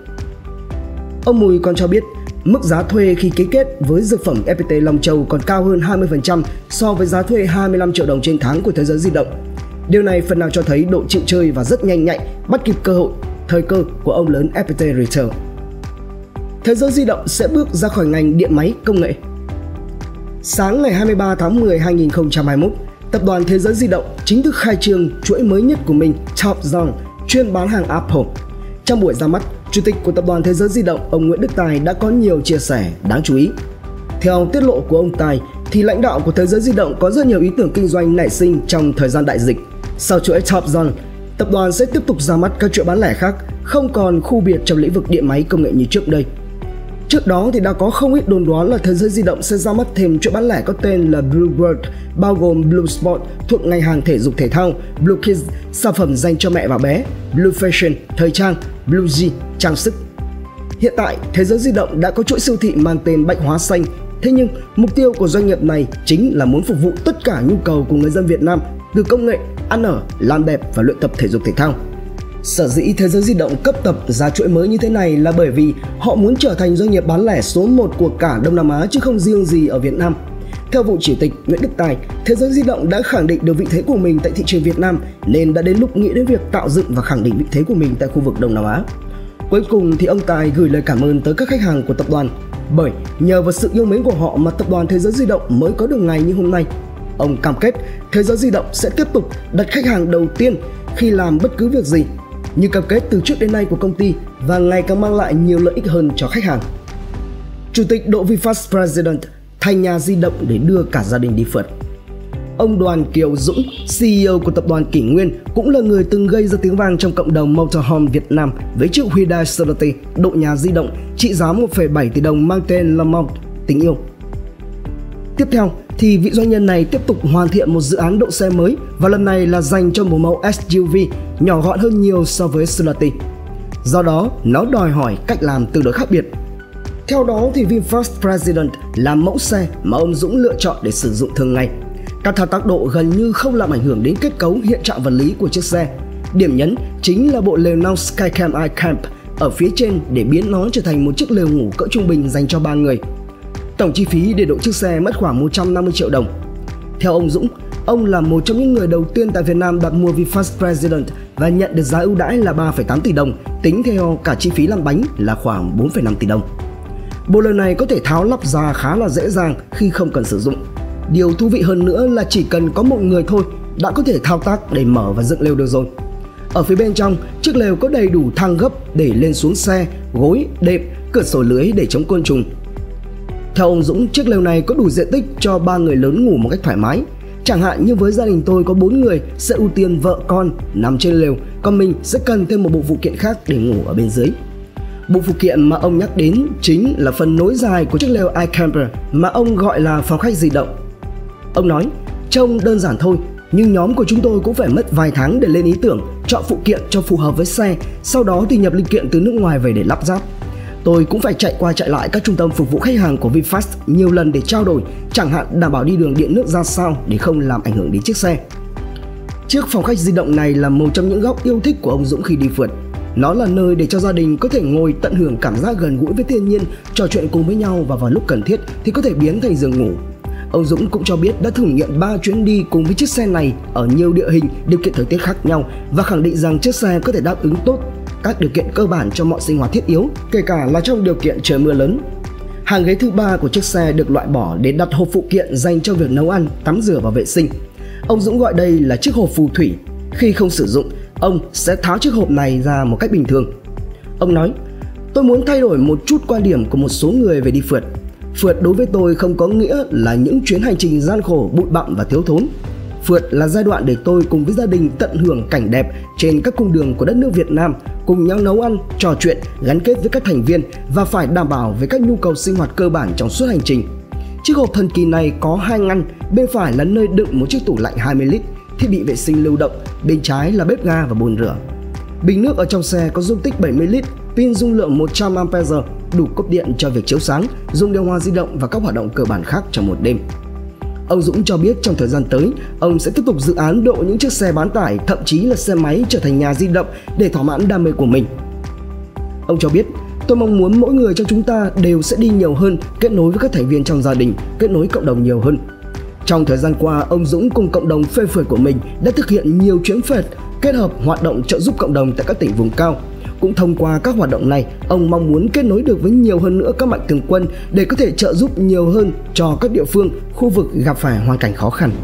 Ông Mùi còn cho biết, mức giá thuê khi ký kết với dược phẩm ép pê tê Long Châu còn cao hơn hai mươi phần trăm so với giá thuê hai mươi lăm triệu đồng trên tháng của thế giới di động. Điều này phần nào cho thấy độ chịu chơi và rất nhanh nhạy, bắt kịp cơ hội, thời cơ của ông lớn ép pê tê Retail. Thế giới di động sẽ bước ra khỏi ngành điện máy công nghệ. Sáng ngày hai mươi ba tháng mười năm hai nghìn không trăm hai mươi mốt, tập đoàn Thế giới di động chính thức khai trương chuỗi mới nhất của mình, Top Zone, chuyên bán hàng Apple. Trong buổi ra mắt, Chủ tịch của tập đoàn Thế giới di động, ông Nguyễn Đức Tài đã có nhiều chia sẻ đáng chú ý. Theo tiết lộ của ông Tài, thì lãnh đạo của Thế giới di động có rất nhiều ý tưởng kinh doanh nảy sinh trong thời gian đại dịch. Sau chuỗi Top Zone, tập đoàn sẽ tiếp tục ra mắt các chuỗi bán lẻ khác, không còn khu biệt trong lĩnh vực điện máy công nghệ như trước đây. Trước đó thì đã có không ít đồn đoán là Thế giới di động sẽ ra mắt thêm chuỗi bán lẻ có tên là Blue World, bao gồm Blue Sport thuộc ngành hàng thể dục thể thao, Blue Kids, sản phẩm dành cho mẹ và bé, Blue Fashion, thời trang, Blue G, trang sức. Hiện tại, Thế giới di động đã có chuỗi siêu thị mang tên Bách Hóa Xanh. Thế nhưng, mục tiêu của doanh nghiệp này chính là muốn phục vụ tất cả nhu cầu của người dân Việt Nam, từ công nghệ, ăn ở, làm đẹp và luyện tập thể dục thể thao. Sở dĩ Thế giới di động cấp tập ra chuỗi mới như thế này là bởi vì họ muốn trở thành doanh nghiệp bán lẻ số một của cả Đông Nam Á chứ không riêng gì ở Việt Nam. Theo vụ chủ tịch Nguyễn Đức Tài, Thế giới di động đã khẳng định được vị thế của mình tại thị trường Việt Nam nên đã đến lúc nghĩ đến việc tạo dựng và khẳng định vị thế của mình tại khu vực Đông Nam Á. Cuối cùng thì ông Tài gửi lời cảm ơn tới các khách hàng của tập đoàn, bởi nhờ vào sự yêu mến của họ mà tập đoàn Thế giới di động mới có được ngày như hôm nay. Ông cam kết Thế giới di động sẽ tiếp tục đặt khách hàng đầu tiên khi làm bất cứ việc gì, như cam kết từ trước đến nay của công ty và ngày càng mang lại nhiều lợi ích hơn cho khách hàng. Chủ tịch Độ VinFast President thành nhà di động để đưa cả gia đình đi phượt. Ông Đoàn Kiều Dũng, xê e ô của tập đoàn Kỷ Nguyên, cũng là người từng gây ra tiếng vang trong cộng đồng Motorhome Việt Nam với chiếc Hyundai Sonata, độ nhà di động trị giá một phẩy bảy tỷ đồng mang tên Le Monde, tình yêu. Tiếp theo thì vị doanh nhân này tiếp tục hoàn thiện một dự án độ xe mới, và lần này là dành cho một mẫu ét u vê nhỏ gọn hơn nhiều so với Sonata. Do đó, nó đòi hỏi cách làm tương đối khác biệt. Theo đó thì VinFast President là mẫu xe mà ông Dũng lựa chọn để sử dụng thường ngày. Các thao tác độ gần như không làm ảnh hưởng đến kết cấu hiện trạng vật lý của chiếc xe. Điểm nhấn chính là bộ lều nong Skycam iCamp ở phía trên để biến nó trở thành một chiếc lều ngủ cỡ trung bình dành cho ba người. Tổng chi phí để độ chiếc xe mất khoảng một trăm năm mươi triệu đồng. Theo ông Dũng, ông là một trong những người đầu tiên tại Việt Nam đặt mua VinFast President và nhận được giá ưu đãi là ba phẩy tám tỷ đồng, tính theo cả chi phí làm bánh là khoảng bốn phẩy năm tỷ đồng. Bộ lều này có thể tháo lắp ra khá là dễ dàng khi không cần sử dụng. Điều thú vị hơn nữa là chỉ cần có một người thôi đã có thể thao tác để mở và dựng lều được rồi. Ở phía bên trong, chiếc lều có đầy đủ thang gấp để lên xuống xe, gối, đệm, cửa sổ lưới để chống côn trùng. Theo ông Dũng, chiếc lều này có đủ diện tích cho ba người lớn ngủ một cách thoải mái. Chẳng hạn như với gia đình tôi có bốn người sẽ ưu tiên vợ con nằm trên lều, còn mình sẽ cần thêm một bộ phụ kiện khác để ngủ ở bên dưới. Bộ phụ kiện mà ông nhắc đến chính là phần nối dài của chiếc lều iCamper mà ông gọi là phòng khách di động. Ông nói, trông đơn giản thôi, nhưng nhóm của chúng tôi cũng phải mất vài tháng để lên ý tưởng, chọn phụ kiện cho phù hợp với xe, sau đó thì nhập linh kiện từ nước ngoài về để lắp ráp. Tôi cũng phải chạy qua chạy lại các trung tâm phục vụ khách hàng của VinFast nhiều lần để trao đổi, chẳng hạn đảm bảo đi đường điện nước ra sao để không làm ảnh hưởng đến chiếc xe. Chiếc phòng khách di động này là một trong những góc yêu thích của ông Dũng khi đi phượt. Nó là nơi để cho gia đình có thể ngồi tận hưởng cảm giác gần gũi với thiên nhiên, trò chuyện cùng với nhau và vào lúc cần thiết thì có thể biến thành giường ngủ. Ông Dũng cũng cho biết đã thử nghiệm ba chuyến đi cùng với chiếc xe này ở nhiều địa hình, điều kiện thời tiết khác nhau và khẳng định rằng chiếc xe có thể đáp ứng tốt các điều kiện cơ bản cho mọi sinh hoạt thiết yếu, kể cả là trong điều kiện trời mưa lớn. Hàng ghế thứ ba của chiếc xe được loại bỏ để đặt hộp phụ kiện dành cho việc nấu ăn, tắm rửa và vệ sinh. Ông Dũng gọi đây là chiếc hộp phù thủy. Khi không sử dụng, ông sẽ tháo chiếc hộp này ra một cách bình thường. Ông nói, tôi muốn thay đổi một chút quan điểm của một số người về đi phượt. Phượt đối với tôi không có nghĩa là những chuyến hành trình gian khổ, bụi bặm và thiếu thốn. Phượt là giai đoạn để tôi cùng với gia đình tận hưởng cảnh đẹp trên các cung đường của đất nước Việt Nam, cùng nhau nấu ăn, trò chuyện, gắn kết với các thành viên và phải đảm bảo về các nhu cầu sinh hoạt cơ bản trong suốt hành trình. Chiếc hộp thần kỳ này có hai ngăn, bên phải là nơi đựng một chiếc tủ lạnh hai mươi lít, thiết bị vệ sinh lưu động, bên trái là bếp ga và bồn rửa. Bình nước ở trong xe có dung tích bảy mươi lít, pin dung lượng một trăm am pe giờ, đủ cúp điện cho việc chiếu sáng, dùng điều hòa di động và các hoạt động cơ bản khác trong một đêm. Ông Dũng cho biết trong thời gian tới, ông sẽ tiếp tục dự án độ những chiếc xe bán tải, thậm chí là xe máy trở thành nhà di động để thỏa mãn đam mê của mình. Ông cho biết, tôi mong muốn mỗi người trong chúng ta đều sẽ đi nhiều hơn, kết nối với các thành viên trong gia đình, kết nối cộng đồng nhiều hơn. Trong thời gian qua, ông Dũng cùng cộng đồng phê phượt của mình đã thực hiện nhiều chuyến phượt, kết hợp hoạt động trợ giúp cộng đồng tại các tỉnh vùng cao. Cũng thông qua các hoạt động này, ông mong muốn kết nối được với nhiều hơn nữa các mạnh thường quân để có thể trợ giúp nhiều hơn cho các địa phương, khu vực gặp phải hoàn cảnh khó khăn.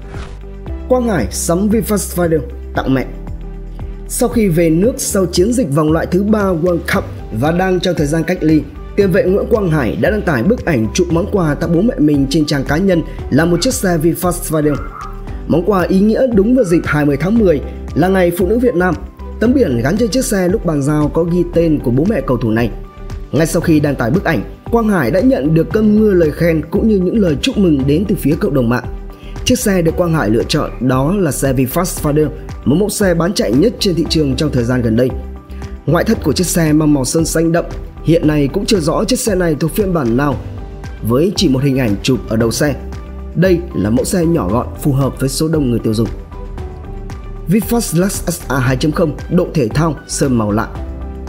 Quang Hải sắm VinFast Friday tặng mẹ. Sau khi về nước sau chiến dịch vòng loại thứ ba World Cup và đang trong thời gian cách ly, tiền vệ Nguyễn Quang Hải đã đăng tải bức ảnh chụp món quà tặng bố mẹ mình trên trang cá nhân là một chiếc xe VinFast Friday. Món quà ý nghĩa đúng vào dịp hai mươi tháng mười là ngày Phụ nữ Việt Nam. Tấm biển gắn trên chiếc xe lúc bàn giao có ghi tên của bố mẹ cầu thủ này. Ngay sau khi đăng tải bức ảnh, Quang Hải đã nhận được cơn mưa lời khen cũng như những lời chúc mừng đến từ phía cộng đồng mạng. Chiếc xe được Quang Hải lựa chọn đó là xe VinFast Friday, một mẫu xe bán chạy nhất trên thị trường trong thời gian gần đây. Ngoại thất của chiếc xe mang màu sơn xanh đậm, hiện nay cũng chưa rõ chiếc xe này thuộc phiên bản nào, với chỉ một hình ảnh chụp ở đầu xe. Đây là mẫu xe nhỏ gọn phù hợp với số đông người tiêu dùng. VinFast Lux ét a hai chấm không độ thể thao sơn màu lạ.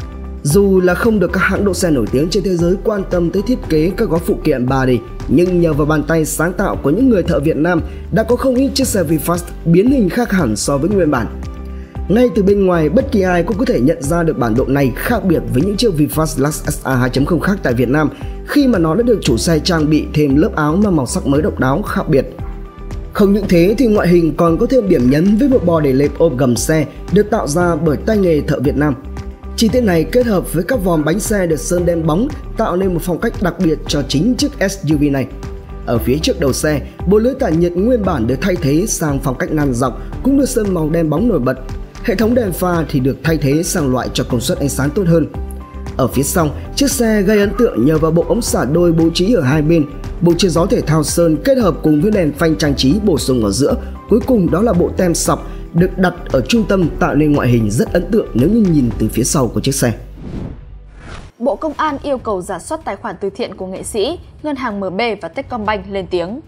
Dù là không được các hãng độ xe nổi tiếng trên thế giới quan tâm tới thiết kế các gói phụ kiện ba D, nhưng nhờ vào bàn tay sáng tạo của những người thợ Việt Nam đã có không ít chiếc xe VinFast biến hình khác hẳn so với nguyên bản. Ngay từ bên ngoài, bất kỳ ai cũng có thể nhận ra được bản độ này khác biệt với những chiếc VinFast Lux ét a hai chấm không khác tại Việt Nam, khi mà nó đã được chủ xe trang bị thêm lớp áo mang màu sắc mới độc đáo khác biệt. Không những thế thì ngoại hình còn có thêm điểm nhấn với bộ bò để lệp ôm gầm xe được tạo ra bởi tay nghề thợ Việt Nam. Chi tiết này kết hợp với các vòm bánh xe được sơn đen bóng tạo nên một phong cách đặc biệt cho chính chiếc ét u vê này. Ở phía trước đầu xe, bộ lưới tản nhiệt nguyên bản được thay thế sang phong cách nan dọc cũng được sơn màu đen bóng nổi bật. Hệ thống đèn pha thì được thay thế sang loại cho công suất ánh sáng tốt hơn. Ở phía sau, chiếc xe gây ấn tượng nhờ vào bộ ống xả đôi bố trí ở hai bên, bộ chìa gió thể thao sơn kết hợp cùng với đèn phanh trang trí bổ sung ở giữa. Cuối cùng đó là bộ tem sọc được đặt ở trung tâm tạo nên ngoại hình rất ấn tượng nếu như nhìn từ phía sau của chiếc xe. Bộ Công an yêu cầu rà soát tài khoản từ thiện của nghệ sĩ, ngân hàng em bê và Techcombank lên tiếng.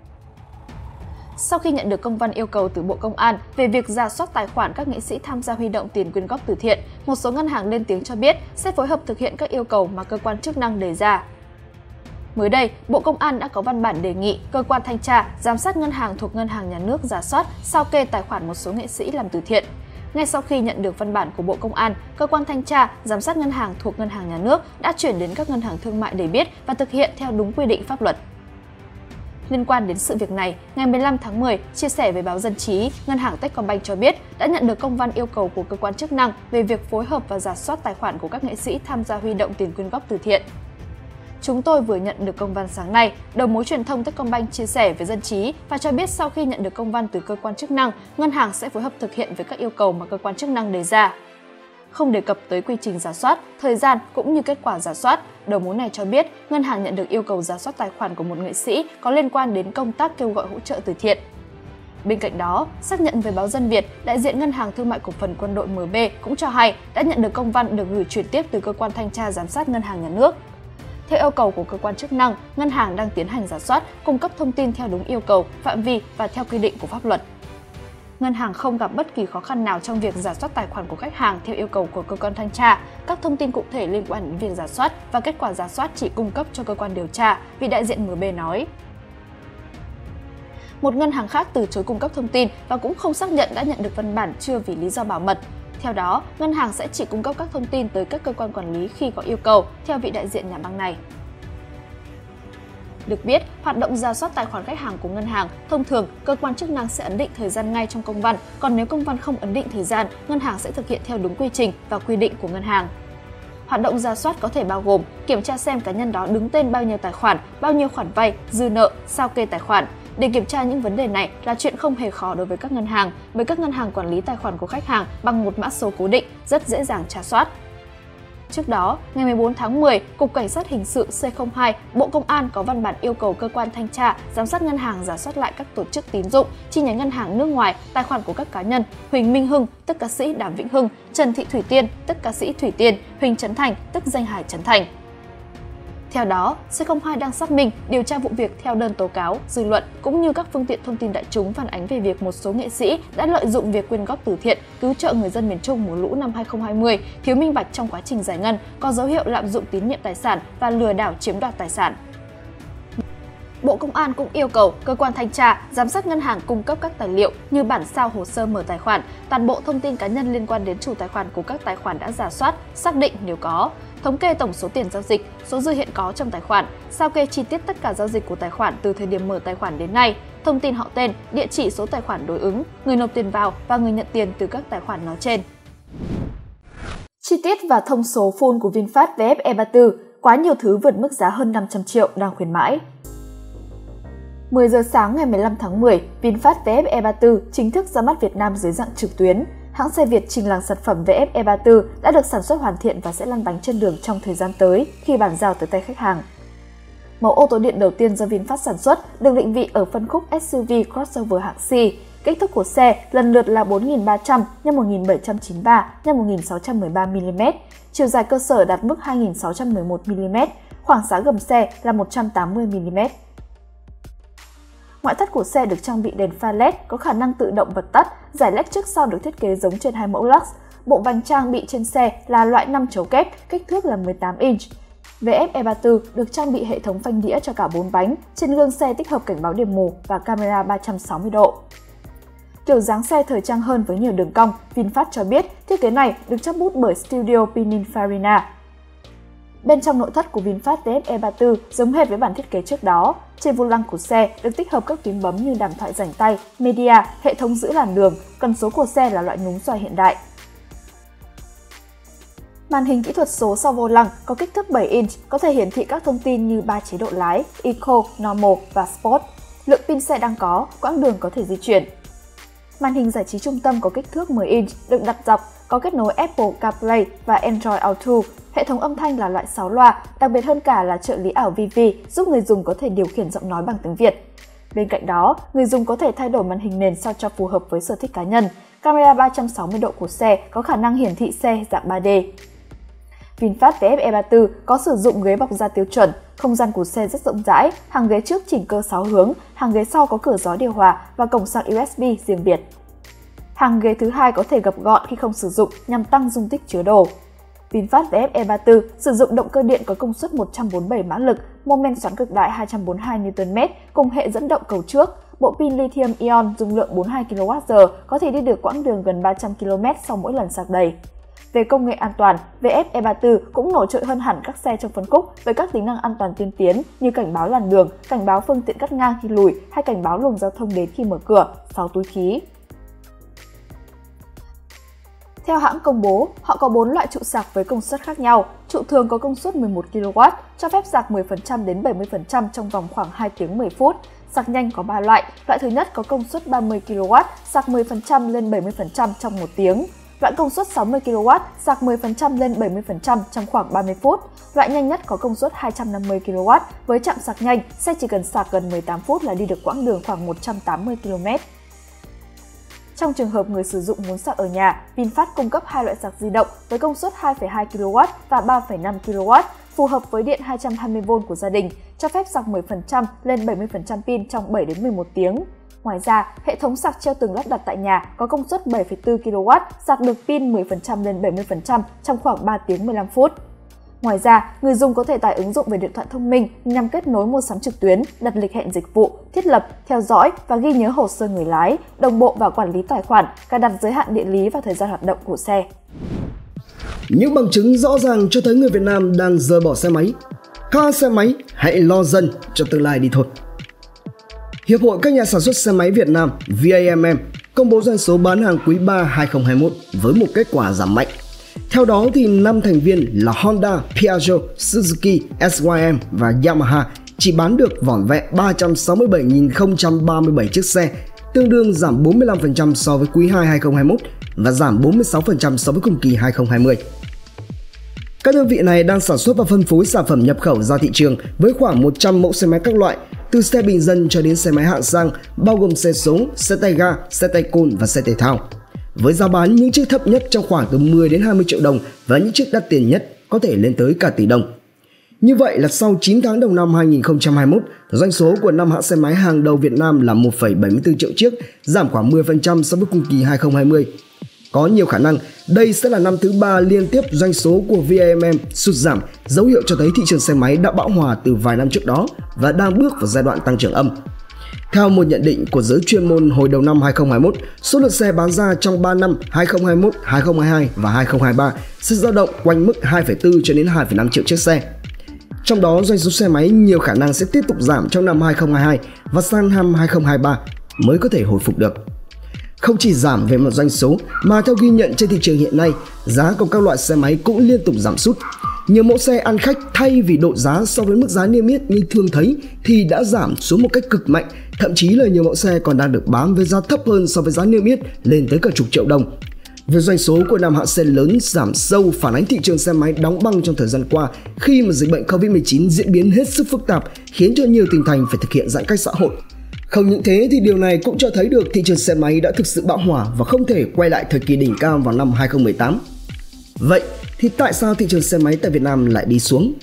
Sau khi nhận được công văn yêu cầu từ Bộ Công an về việc rà soát tài khoản các nghệ sĩ tham gia huy động tiền quyên góp từ thiện, một số ngân hàng lên tiếng cho biết sẽ phối hợp thực hiện các yêu cầu mà cơ quan chức năng đề ra. Mới đây, Bộ Công an đã có văn bản đề nghị cơ quan thanh tra, giám sát ngân hàng thuộc Ngân hàng Nhà nước rà soát, sao kê tài khoản một số nghệ sĩ làm từ thiện. Ngay sau khi nhận được văn bản của Bộ Công an, cơ quan thanh tra, giám sát ngân hàng thuộc Ngân hàng Nhà nước đã chuyển đến các ngân hàng thương mại để biết và thực hiện theo đúng quy định pháp luật. Liên quan đến sự việc này, ngày mười lăm tháng mười, chia sẻ với báo Dân trí, Ngân hàng Techcombank cho biết đã nhận được công văn yêu cầu của cơ quan chức năng về việc phối hợp và rà soát tài khoản của các nghệ sĩ tham gia huy động tiền quyên góp từ thiện. Chúng tôi vừa nhận được công văn sáng nay, đầu mối truyền thông Techcombank chia sẻ với Dân trí và cho biết sau khi nhận được công văn từ cơ quan chức năng, ngân hàng sẽ phối hợp thực hiện với các yêu cầu mà cơ quan chức năng đề ra. Không đề cập tới quy trình rà soát, thời gian cũng như kết quả rà soát, đầu mối này cho biết ngân hàng nhận được yêu cầu rà soát tài khoản của một nghệ sĩ có liên quan đến công tác kêu gọi hỗ trợ từ thiện. Bên cạnh đó, xác nhận với báo Dân Việt, đại diện Ngân hàng Thương mại Cổ phần Quân đội em bê cũng cho hay đã nhận được công văn được gửi chuyển tiếp từ Cơ quan Thanh tra Giám sát Ngân hàng Nhà nước. Theo yêu cầu của cơ quan chức năng, ngân hàng đang tiến hành rà soát, cung cấp thông tin theo đúng yêu cầu, phạm vi và theo quy định của pháp luật. Ngân hàng không gặp bất kỳ khó khăn nào trong việc rà soát tài khoản của khách hàng theo yêu cầu của cơ quan thanh tra. Các thông tin cụ thể liên quan đến việc rà soát và kết quả rà soát chỉ cung cấp cho cơ quan điều tra, vị đại diện em bê nói. Một ngân hàng khác từ chối cung cấp thông tin và cũng không xác nhận đã nhận được văn bản chưa vì lý do bảo mật. Theo đó, ngân hàng sẽ chỉ cung cấp các thông tin tới các cơ quan quản lý khi có yêu cầu, theo vị đại diện nhà băng này. Được biết, hoạt động rà soát tài khoản khách hàng của ngân hàng, thông thường cơ quan chức năng sẽ ấn định thời gian ngay trong công văn, còn nếu công văn không ấn định thời gian, ngân hàng sẽ thực hiện theo đúng quy trình và quy định của ngân hàng. Hoạt động rà soát có thể bao gồm kiểm tra xem cá nhân đó đứng tên bao nhiêu tài khoản, bao nhiêu khoản vay, dư nợ, sao kê tài khoản. Để kiểm tra những vấn đề này là chuyện không hề khó đối với các ngân hàng, bởi các ngân hàng quản lý tài khoản của khách hàng bằng một mã số cố định, rất dễ dàng tra soát. Trước đó, ngày mười bốn tháng mười, Cục Cảnh sát Hình sự C không hai, Bộ Công an có văn bản yêu cầu cơ quan thanh tra, giám sát ngân hàng rà soát lại các tổ chức tín dụng, chi nhánh ngân hàng nước ngoài, tài khoản của các cá nhân Huỳnh Minh Hưng, tức ca sĩ Đàm Vĩnh Hưng, Trần Thị Thủy Tiên, tức ca sĩ Thủy Tiên, Huỳnh Trấn Thành, tức danh hài Trấn Thành. Theo đó, C không hai đang xác minh, điều tra vụ việc theo đơn tố cáo, dư luận cũng như các phương tiện thông tin đại chúng phản ánh về việc một số nghệ sĩ đã lợi dụng việc quyên góp từ thiện, cứu trợ người dân miền Trung mùa lũ năm hai không hai không, thiếu minh bạch trong quá trình giải ngân, có dấu hiệu lạm dụng tín nhiệm tài sản và lừa đảo chiếm đoạt tài sản. Bộ Công an cũng yêu cầu cơ quan thanh tra, giám sát ngân hàng cung cấp các tài liệu như bản sao hồ sơ mở tài khoản, toàn bộ thông tin cá nhân liên quan đến chủ tài khoản của các tài khoản đã rà soát, xác định nếu có, thống kê tổng số tiền giao dịch, số dư hiện có trong tài khoản, sao kê chi tiết tất cả giao dịch của tài khoản từ thời điểm mở tài khoản đến nay, thông tin họ tên, địa chỉ số tài khoản đối ứng, người nộp tiền vào và người nhận tiền từ các tài khoản nói trên. Chi tiết và thông số full của VinFast vê ép E ba mươi tư, quá nhiều thứ vượt mức giá hơn năm trăm triệu đang khuyến mãi. mười giờ sáng ngày mười lăm tháng mười, VinFast vê ép E ba mươi tư chính thức ra mắt Việt Nam dưới dạng trực tuyến. Hãng xe Việt trình làng sản phẩm vê ép E ba mươi tư đã được sản xuất hoàn thiện và sẽ lăn bánh trên đường trong thời gian tới khi bàn giao tới tay khách hàng. Mẫu ô tô điện đầu tiên do VinFast sản xuất được định vị ở phân khúc ét u vê crossover hạng C. Kích thước của xe lần lượt là bốn nghìn ba trăm nhân một nghìn bảy trăm chín mươi ba nhân một nghìn sáu trăm mười ba mi li mét, chiều dài cơ sở đạt mức hai nghìn sáu trăm mười một mi li mét, khoảng xá gầm xe là một trăm tám mươi mi li mét. Ngoại thất của xe được trang bị đèn pha led có khả năng tự động bật tắt, giải led trước sau được thiết kế giống trên hai mẫu Lux. Bộ vành trang bị trên xe là loại năm chấu kép, kích thước là mười tám inch. vê ép E ba mươi tư được trang bị hệ thống phanh đĩa cho cả bốn bánh, trên gương xe tích hợp cảnh báo điểm mù và camera ba trăm sáu mươi độ. Kiểu dáng xe thời trang hơn với nhiều đường cong, VinFast cho biết thiết kế này được chấp bút bởi Studio Pininfarina. Bên trong nội thất của VinFast vê ép E ba mươi tư giống hệt với bản thiết kế trước đó. Trên vô lăng của xe được tích hợp các phím bấm như đàm thoại rảnh tay, media, hệ thống giữ làn đường, cần số của xe là loại núm xoay hiện đại. Màn hình kỹ thuật số sau vô lăng có kích thước bảy inch, có thể hiển thị các thông tin như ba chế độ lái, Eco, Normal và Sport, lượng pin xe đang có, quãng đường có thể di chuyển. Màn hình giải trí trung tâm có kích thước mười inch, được đặt dọc, có kết nối Apple CarPlay và Android Auto. Hệ thống âm thanh là loại sáu loa, đặc biệt hơn cả là trợ lý ảo Vivi giúp người dùng có thể điều khiển giọng nói bằng tiếng Việt. Bên cạnh đó, người dùng có thể thay đổi màn hình nền sao cho phù hợp với sở thích cá nhân. Camera ba trăm sáu mươi độ của xe có khả năng hiển thị xe dạng ba D. VinFast vê ép E ba mươi tư có sử dụng ghế bọc da tiêu chuẩn, không gian của xe rất rộng rãi, hàng ghế trước chỉnh cơ sáu hướng, hàng ghế sau có cửa gió điều hòa và cổng sạc u ét bê riêng biệt. Hàng ghế thứ hai có thể gập gọn khi không sử dụng nhằm tăng dung tích chứa đồ. VinFast vê ép E ba mươi tư sử dụng động cơ điện có công suất một trăm bốn mươi bảy mã lực, mô men xoắn cực đại hai trăm bốn mươi hai niu tơn mét cùng hệ dẫn động cầu trước. Bộ pin lithium ion dung lượng bốn mươi hai ki lô oát giờ có thể đi được quãng đường gần ba trăm ki lô mét sau mỗi lần sạc đầy. Về công nghệ an toàn, vê ép E ba mươi tư cũng nổi trội hơn hẳn các xe trong phân khúc với các tính năng an toàn tiên tiến như cảnh báo làn đường, cảnh báo phương tiện cắt ngang khi lùi hay cảnh báo luồng giao thông đến khi mở cửa, sáu túi khí. Theo hãng công bố, họ có bốn loại trụ sạc với công suất khác nhau. Trụ thường có công suất mười một ki lô oát, cho phép sạc mười phần trăm đến bảy mươi phần trăm trong vòng khoảng hai tiếng mười phút. Sạc nhanh có ba loại. Loại thứ nhất có công suất ba mươi ki lô oát, sạc mười phần trăm lên bảy mươi phần trăm trong một tiếng. Loại công suất sáu mươi ki lô oát, sạc mười phần trăm lên bảy mươi phần trăm trong khoảng ba mươi phút. Loại nhanh nhất có công suất hai trăm năm mươi ki lô oát, với trạm sạc nhanh, xe chỉ cần sạc gần mười tám phút là đi được quãng đường khoảng một trăm tám mươi ki lô mét. Trong trường hợp người sử dụng muốn sạc ở nhà, VinFast cung cấp hai loại sạc di động với công suất hai phẩy hai ki lô oát và ba phẩy năm ki lô oát, phù hợp với điện hai trăm hai mươi vôn của gia đình, cho phép sạc mười phần trăm lên bảy mươi phần trăm pin trong bảy đến mười một tiếng. Ngoài ra, hệ thống sạc treo tường lắp đặt tại nhà có công suất bảy phẩy bốn ki lô oát, sạc được pin mười phần trăm lên bảy mươi phần trăm trong khoảng ba tiếng mười lăm phút. Ngoài ra, người dùng có thể tải ứng dụng về điện thoại thông minh nhằm kết nối mua sắm trực tuyến, đặt lịch hẹn dịch vụ, thiết lập, theo dõi và ghi nhớ hồ sơ người lái, đồng bộ và quản lý tài khoản, cài đặt giới hạn địa lý và thời gian hoạt động của xe. Những bằng chứng rõ ràng cho thấy người Việt Nam đang rời bỏ xe máy. Các xe máy hãy lo dần cho tương lai đi thôi. Hiệp hội các nhà sản xuất xe máy Việt Nam V A M M công bố doanh số bán hàng quý ba hai không hai mốt với một kết quả giảm mạnh. Theo đó, thì năm thành viên là Honda, Piaggio, Suzuki, S Y M và Yamaha chỉ bán được vỏn vẹn ba trăm sáu mươi bảy nghìn không trăm ba mươi bảy chiếc xe, tương đương giảm bốn mươi lăm phần trăm so với quý hai hai không hai mốt và giảm bốn mươi sáu phần trăm so với cùng kỳ hai không hai không. Các đơn vị này đang sản xuất và phân phối sản phẩm nhập khẩu ra thị trường với khoảng một trăm mẫu xe máy các loại, từ xe bình dân cho đến xe máy hạng sang, bao gồm xe số, xe tay ga, xe tay côn và xe thể thao. Với giá bán những chiếc thấp nhất trong khoảng từ mười đến hai mươi triệu đồng và những chiếc đắt tiền nhất có thể lên tới cả tỷ đồng. Như vậy là sau chín tháng đầu năm hai không hai mốt, doanh số của năm hãng xe máy hàng đầu Việt Nam là một phẩy bảy mươi tư triệu chiếc, giảm khoảng mười phần trăm so với cùng kỳ hai không hai không. Có nhiều khả năng đây sẽ là năm thứ ba liên tiếp doanh số của V A M M sụt giảm, dấu hiệu cho thấy thị trường xe máy đã bão hòa từ vài năm trước đó và đang bước vào giai đoạn tăng trưởng âm. Theo một nhận định của giới chuyên môn hồi đầu năm hai không hai mốt, số lượng xe bán ra trong ba năm hai không hai mốt, hai không hai hai và hai không hai ba sẽ dao động quanh mức hai phẩy bốn cho đến hai phẩy năm triệu chiếc xe. Trong đó, doanh số xe máy nhiều khả năng sẽ tiếp tục giảm trong năm hai không hai hai và sang năm hai không hai ba mới có thể hồi phục được. Không chỉ giảm về mặt doanh số mà theo ghi nhận trên thị trường hiện nay, giá của các loại xe máy cũng liên tục giảm sút. Nhiều mẫu xe ăn khách thay vì đội giá so với mức giá niêm yết như thường thấy thì đã giảm xuống một cách cực mạnh, thậm chí là nhiều mẫu xe còn đang được bán với giá thấp hơn so với giá niêm yết lên tới cả chục triệu đồng. Việc doanh số của năm hãng xe lớn giảm sâu phản ánh thị trường xe máy đóng băng trong thời gian qua khi mà dịch bệnh Covid mười chín diễn biến hết sức phức tạp, khiến cho nhiều tỉnh thành phải thực hiện giãn cách xã hội. Không những thế thì điều này cũng cho thấy được thị trường xe máy đã thực sự bão hòa và không thể quay lại thời kỳ đỉnh cao vào năm hai không một tám. Vậy thì tại sao thị trường xe máy tại Việt Nam lại đi xuống?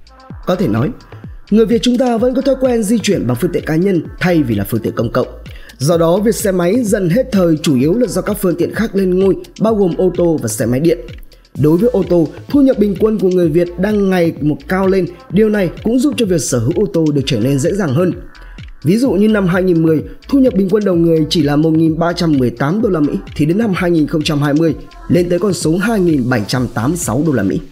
Có thể nói, người Việt chúng ta vẫn có thói quen di chuyển bằng phương tiện cá nhân thay vì là phương tiện công cộng. Do đó, việc xe máy dần hết thời chủ yếu là do các phương tiện khác lên ngôi, bao gồm ô tô và xe máy điện. Đối với ô tô, thu nhập bình quân của người Việt đang ngày một cao lên, điều này cũng giúp cho việc sở hữu ô tô được trở nên dễ dàng hơn. Ví dụ như năm hai không một không, thu nhập bình quân đầu người chỉ là một nghìn ba trăm mười tám đô la Mỹ thì đến năm hai không hai không lên tới con số hai nghìn bảy trăm tám mươi sáu đô la Mỹ.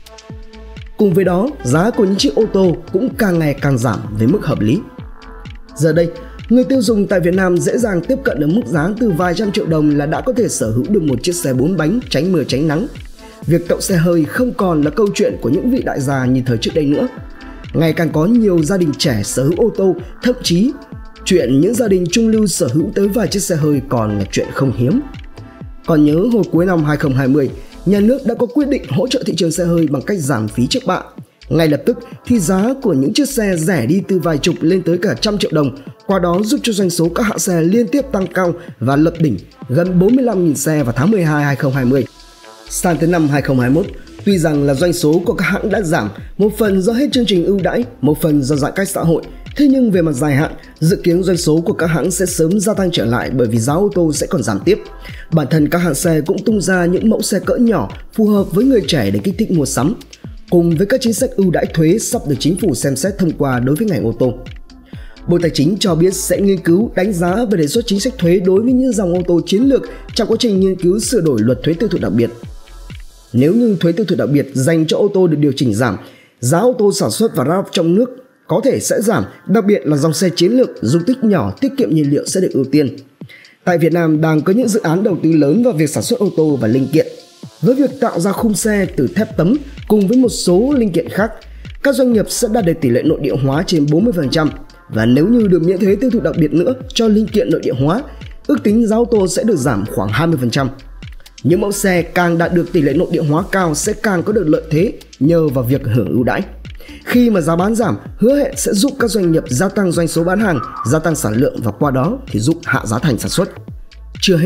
Cùng với đó, giá của những chiếc ô tô cũng càng ngày càng giảm với mức hợp lý. Giờ đây, người tiêu dùng tại Việt Nam dễ dàng tiếp cận được mức giá từ vài trăm triệu đồng là đã có thể sở hữu được một chiếc xe bốn bánh tránh mưa tránh nắng. Việc tậu xe hơi không còn là câu chuyện của những vị đại gia như thời trước đây nữa. Ngày càng có nhiều gia đình trẻ sở hữu ô tô, thậm chí chuyện những gia đình trung lưu sở hữu tới vài chiếc xe hơi còn là chuyện không hiếm. Còn nhớ hồi cuối năm hai không hai không, nhà nước đã có quyết định hỗ trợ thị trường xe hơi bằng cách giảm phí trước bạ. Ngay lập tức thì giá của những chiếc xe rẻ đi từ vài chục lên tới cả trăm triệu đồng, qua đó giúp cho doanh số các hãng xe liên tiếp tăng cao và lập đỉnh gần bốn mươi lăm nghìn xe vào tháng mười hai năm hai không hai không. Sang tới năm hai không hai mốt, tuy rằng là doanh số của các hãng đã giảm, một phần do hết chương trình ưu đãi, một phần do giãn cách xã hội. Thế nhưng về mặt dài hạn, dự kiến doanh số của các hãng sẽ sớm gia tăng trở lại bởi vì giá ô tô sẽ còn giảm tiếp. Bản thân các hãng xe cũng tung ra những mẫu xe cỡ nhỏ phù hợp với người trẻ để kích thích mua sắm, cùng với các chính sách ưu đãi thuế sắp được chính phủ xem xét thông qua đối với ngành ô tô. Bộ Tài chính cho biết sẽ nghiên cứu, đánh giá và đề xuất chính sách thuế đối với những dòng ô tô chiến lược trong quá trình nghiên cứu sửa đổi luật thuế tiêu thụ đặc biệt. Nếu như thuế tiêu thụ đặc biệt dành cho ô tô được điều chỉnh giảm, giá ô tô sản xuất và ráp trong nước có thể sẽ giảm, đặc biệt là dòng xe chiến lược, dung tích nhỏ, tiết kiệm nhiên liệu sẽ được ưu tiên. Tại Việt Nam đang có những dự án đầu tư lớn vào việc sản xuất ô tô và linh kiện. Với việc tạo ra khung xe từ thép tấm cùng với một số linh kiện khác, các doanh nghiệp sẽ đạt được tỷ lệ nội địa hóa trên bốn mươi phần trăm. Và nếu như được miễn thuế tiêu thụ đặc biệt nữa cho linh kiện nội địa hóa, ước tính giá ô tô sẽ được giảm khoảng hai mươi phần trăm. Những mẫu xe càng đạt được tỷ lệ nội địa hóa cao sẽ càng có được lợi thế nhờ vào việc hưởng ưu đãi. Khi mà giá bán giảm, hứa hẹn sẽ giúp các doanh nghiệp gia tăng doanh số bán hàng, gia tăng sản lượng và qua đó thì giúp hạ giá thành sản xuất. Chưa hết,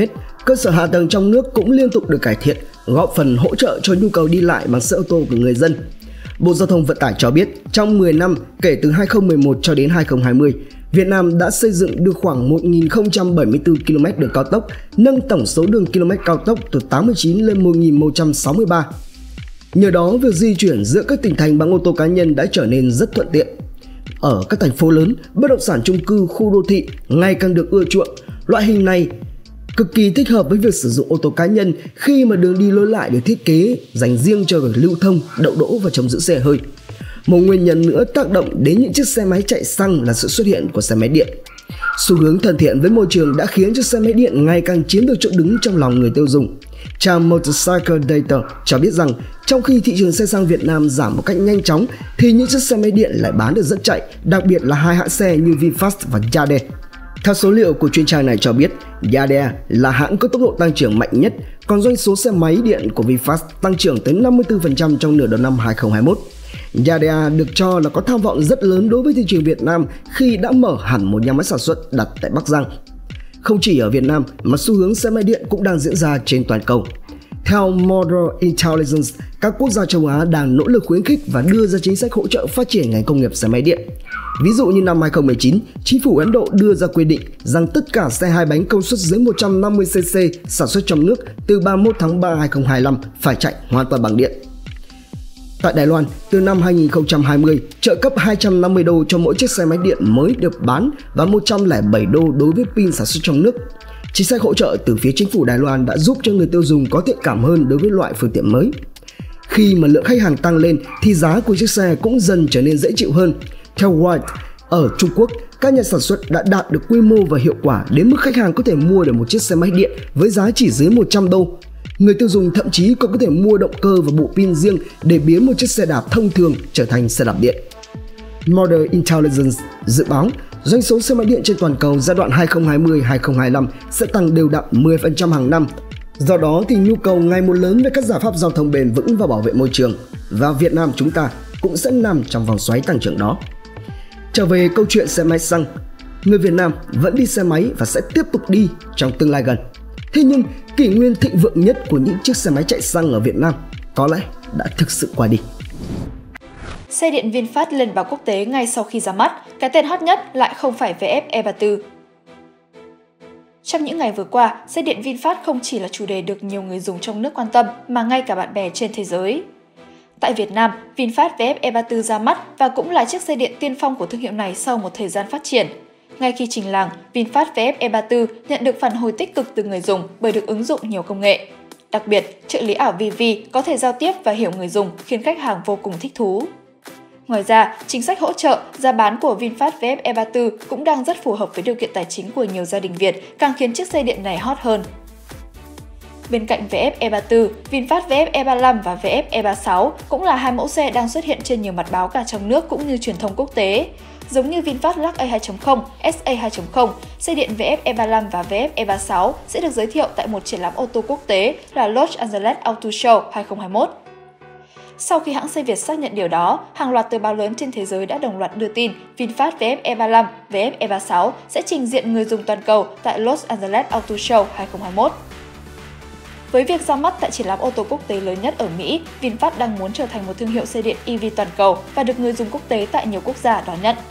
Cơ sở hạ tầng trong nước cũng liên tục được cải thiện, góp phần hỗ trợ cho nhu cầu đi lại bằng xe ô tô của người dân. Bộ Giao thông Vận tải cho biết, trong mười năm kể từ hai nghìn không trăm mười một cho đến hai nghìn không trăm hai mươi, Việt Nam đã xây dựng được khoảng một nghìn không trăm bảy mươi tư ki lô mét đường cao tốc, nâng tổng số đường km cao tốc từ tám mươi chín lên một nghìn một trăm sáu mươi ba. Nhờ đó, việc di chuyển giữa các tỉnh thành bằng ô tô cá nhân đã trở nên rất thuận tiện. Ở các thành phố lớn, bất động sản chung cư, khu đô thị ngày càng được ưa chuộng. Loại hình này cực kỳ thích hợp với việc sử dụng ô tô cá nhân khi mà đường đi lối lại được thiết kế dành riêng cho việc lưu thông, đậu đỗ và trông giữ xe hơi. Một nguyên nhân nữa tác động đến những chiếc xe máy chạy xăng là sự xuất hiện của xe máy điện. Xu hướng thân thiện với môi trường đã khiến cho xe máy điện ngày càng chiếm được chỗ đứng trong lòng người tiêu dùng. Trang Motorcycle Data cho biết rằng trong khi thị trường xe xăng Việt Nam giảm một cách nhanh chóng thì những chiếc xe máy điện lại bán được rất chạy, đặc biệt là hai hãng xe như VinFast và Yade. Theo số liệu của chuyên trang này cho biết, Yade là hãng có tốc độ tăng trưởng mạnh nhất, còn doanh số xe máy điện của VinFast tăng trưởng tới năm mươi tư phần trăm trong nửa đầu năm hai nghìn không trăm hai mươi mốt. Yade được cho là có tham vọng rất lớn đối với thị trường Việt Nam khi đã mở hẳn một nhà máy sản xuất đặt tại Bắc Giang. Không chỉ ở Việt Nam mà xu hướng xe máy điện cũng đang diễn ra trên toàn cầu. Theo Motor Intelligence, các quốc gia châu Á đang nỗ lực khuyến khích và đưa ra chính sách hỗ trợ phát triển ngành công nghiệp xe máy điện. Ví dụ như năm hai nghìn không trăm mười chín, chính phủ Ấn Độ đưa ra quy định rằng tất cả xe hai bánh công suất dưới một trăm năm mươi xê xê sản xuất trong nước từ ba mươi mốt tháng ba năm hai nghìn không trăm hai mươi lăm phải chạy hoàn toàn bằng điện. Tại Đài Loan, từ năm hai nghìn không trăm hai mươi, trợ cấp hai trăm năm mươi đô cho mỗi chiếc xe máy điện mới được bán và một trăm lẻ bảy đô đối với pin sản xuất trong nước. Chính sách hỗ trợ từ phía chính phủ Đài Loan đã giúp cho người tiêu dùng có thiện cảm hơn đối với loại phương tiện mới. Khi mà lượng khách hàng tăng lên thì giá của chiếc xe cũng dần trở nên dễ chịu hơn. Theo White, ở Trung Quốc, các nhà sản xuất đã đạt được quy mô và hiệu quả đến mức khách hàng có thể mua được một chiếc xe máy điện với giá chỉ dưới một trăm đô. Người tiêu dùng thậm chí còn có thể mua động cơ và bộ pin riêng để biến một chiếc xe đạp thông thường trở thành xe đạp điện. Motor Intelligence dự báo doanh số xe máy điện trên toàn cầu giai đoạn hai nghìn không trăm hai mươi đến hai nghìn không trăm hai mươi lăm sẽ tăng đều đặn mười phần trăm hàng năm. Do đó thì nhu cầu ngày một lớn về các giải pháp giao thông bền vững và bảo vệ môi trường, và Việt Nam chúng ta cũng sẽ nằm trong vòng xoáy tăng trưởng đó. Trở về câu chuyện xe máy xăng, người Việt Nam vẫn đi xe máy và sẽ tiếp tục đi trong tương lai gần. Thế nhưng kỷ nguyên thịnh vượng nhất của những chiếc xe máy chạy xăng ở Việt Nam có lẽ đã thực sự qua đi. Xe điện VinFast lên báo quốc tế ngay sau khi ra mắt, cái tên hot nhất lại không phải vê ép E ba mươi tư. Trong những ngày vừa qua, xe điện VinFast không chỉ là chủ đề được nhiều người dùng trong nước quan tâm mà ngay cả bạn bè trên thế giới. Tại Việt Nam, VinFast vê ép E ba mươi tư ra mắt và cũng là chiếc xe điện tiên phong của thương hiệu này sau một thời gian phát triển. Ngay khi trình làng, VinFast vê ép E ba mươi tư nhận được phản hồi tích cực từ người dùng bởi được ứng dụng nhiều công nghệ. Đặc biệt, trợ lý ảo vê vê có thể giao tiếp và hiểu người dùng khiến khách hàng vô cùng thích thú. Ngoài ra, chính sách hỗ trợ, giá bán của VinFast vê ép E ba mươi tư cũng đang rất phù hợp với điều kiện tài chính của nhiều gia đình Việt, càng khiến chiếc xe điện này hot hơn. Bên cạnh vê ép E ba mươi tư, VinFast vê ép E ba mươi lăm và vê ép E ba mươi sáu cũng là hai mẫu xe đang xuất hiện trên nhiều mặt báo cả trong nước cũng như truyền thông quốc tế. Giống như VinFast Lux A hai chấm không, ét A hai chấm không, xe điện vê ép E ba mươi lăm và vê ép E ba mươi sáu sẽ được giới thiệu tại một triển lãm ô tô quốc tế là Los Angeles Auto Show hai không hai mốt. Sau khi hãng xe Việt xác nhận điều đó, hàng loạt tờ báo lớn trên thế giới đã đồng loạt đưa tin VinFast vê ép E ba mươi lăm, vê ép E ba mươi sáu sẽ trình diện người dùng toàn cầu tại Los Angeles Auto Show hai không hai mốt. Với việc ra mắt tại triển lãm ô tô quốc tế lớn nhất ở Mỹ, VinFast đang muốn trở thành một thương hiệu xe điện e vê toàn cầu và được người dùng quốc tế tại nhiều quốc gia đón nhận.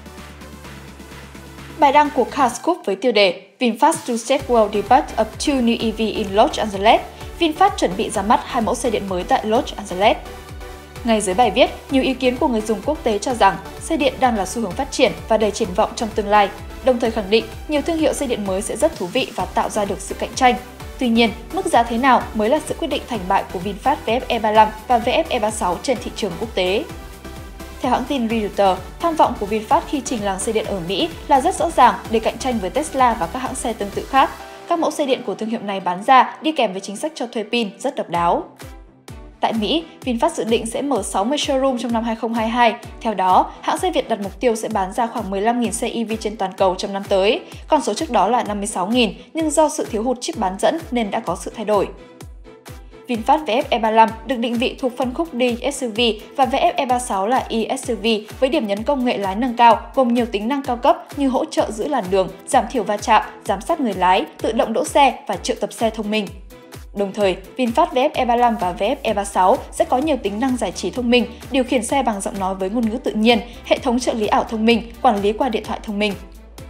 Bài đăng của CarScoop với tiêu đề VinFast to set world debate of two new e vê in Los Angeles, VinFast chuẩn bị ra mắt hai mẫu xe điện mới tại Los Angeles. Ngay dưới bài viết, nhiều ý kiến của người dùng quốc tế cho rằng xe điện đang là xu hướng phát triển và đầy triển vọng trong tương lai, đồng thời khẳng định nhiều thương hiệu xe điện mới sẽ rất thú vị và tạo ra được sự cạnh tranh. Tuy nhiên, mức giá thế nào mới là sự quyết định thành bại của VinFast vê ép E ba mươi lăm và vê ép E ba mươi sáu trên thị trường quốc tế. Theo hãng tin Reuters, tham vọng của VinFast khi trình làng xe điện ở Mỹ là rất rõ ràng để cạnh tranh với Tesla và các hãng xe tương tự khác. Các mẫu xe điện của thương hiệu này bán ra đi kèm với chính sách cho thuê pin rất độc đáo. Tại Mỹ, VinFast dự định sẽ mở sáu mươi showroom trong năm hai không hai hai. Theo đó, hãng xe Việt đặt mục tiêu sẽ bán ra khoảng mười lăm nghìn xe e vê trên toàn cầu trong năm tới. Con số trước đó là năm mươi sáu nghìn, nhưng do sự thiếu hụt chip bán dẫn nên đã có sự thay đổi. VinFast vê ép e ba mươi lăm được định vị thuộc phân khúc D ét u vê và vê ép e ba mươi sáu là E ét u vê với điểm nhấn công nghệ lái nâng cao gồm nhiều tính năng cao cấp như hỗ trợ giữ làn đường, giảm thiểu va chạm, giám sát người lái, tự động đỗ xe và triệu tập xe thông minh. Đồng thời, VinFast vê ép e ba mươi lăm và vê ép e ba mươi sáu sẽ có nhiều tính năng giải trí thông minh, điều khiển xe bằng giọng nói với ngôn ngữ tự nhiên, hệ thống trợ lý ảo thông minh, quản lý qua điện thoại thông minh.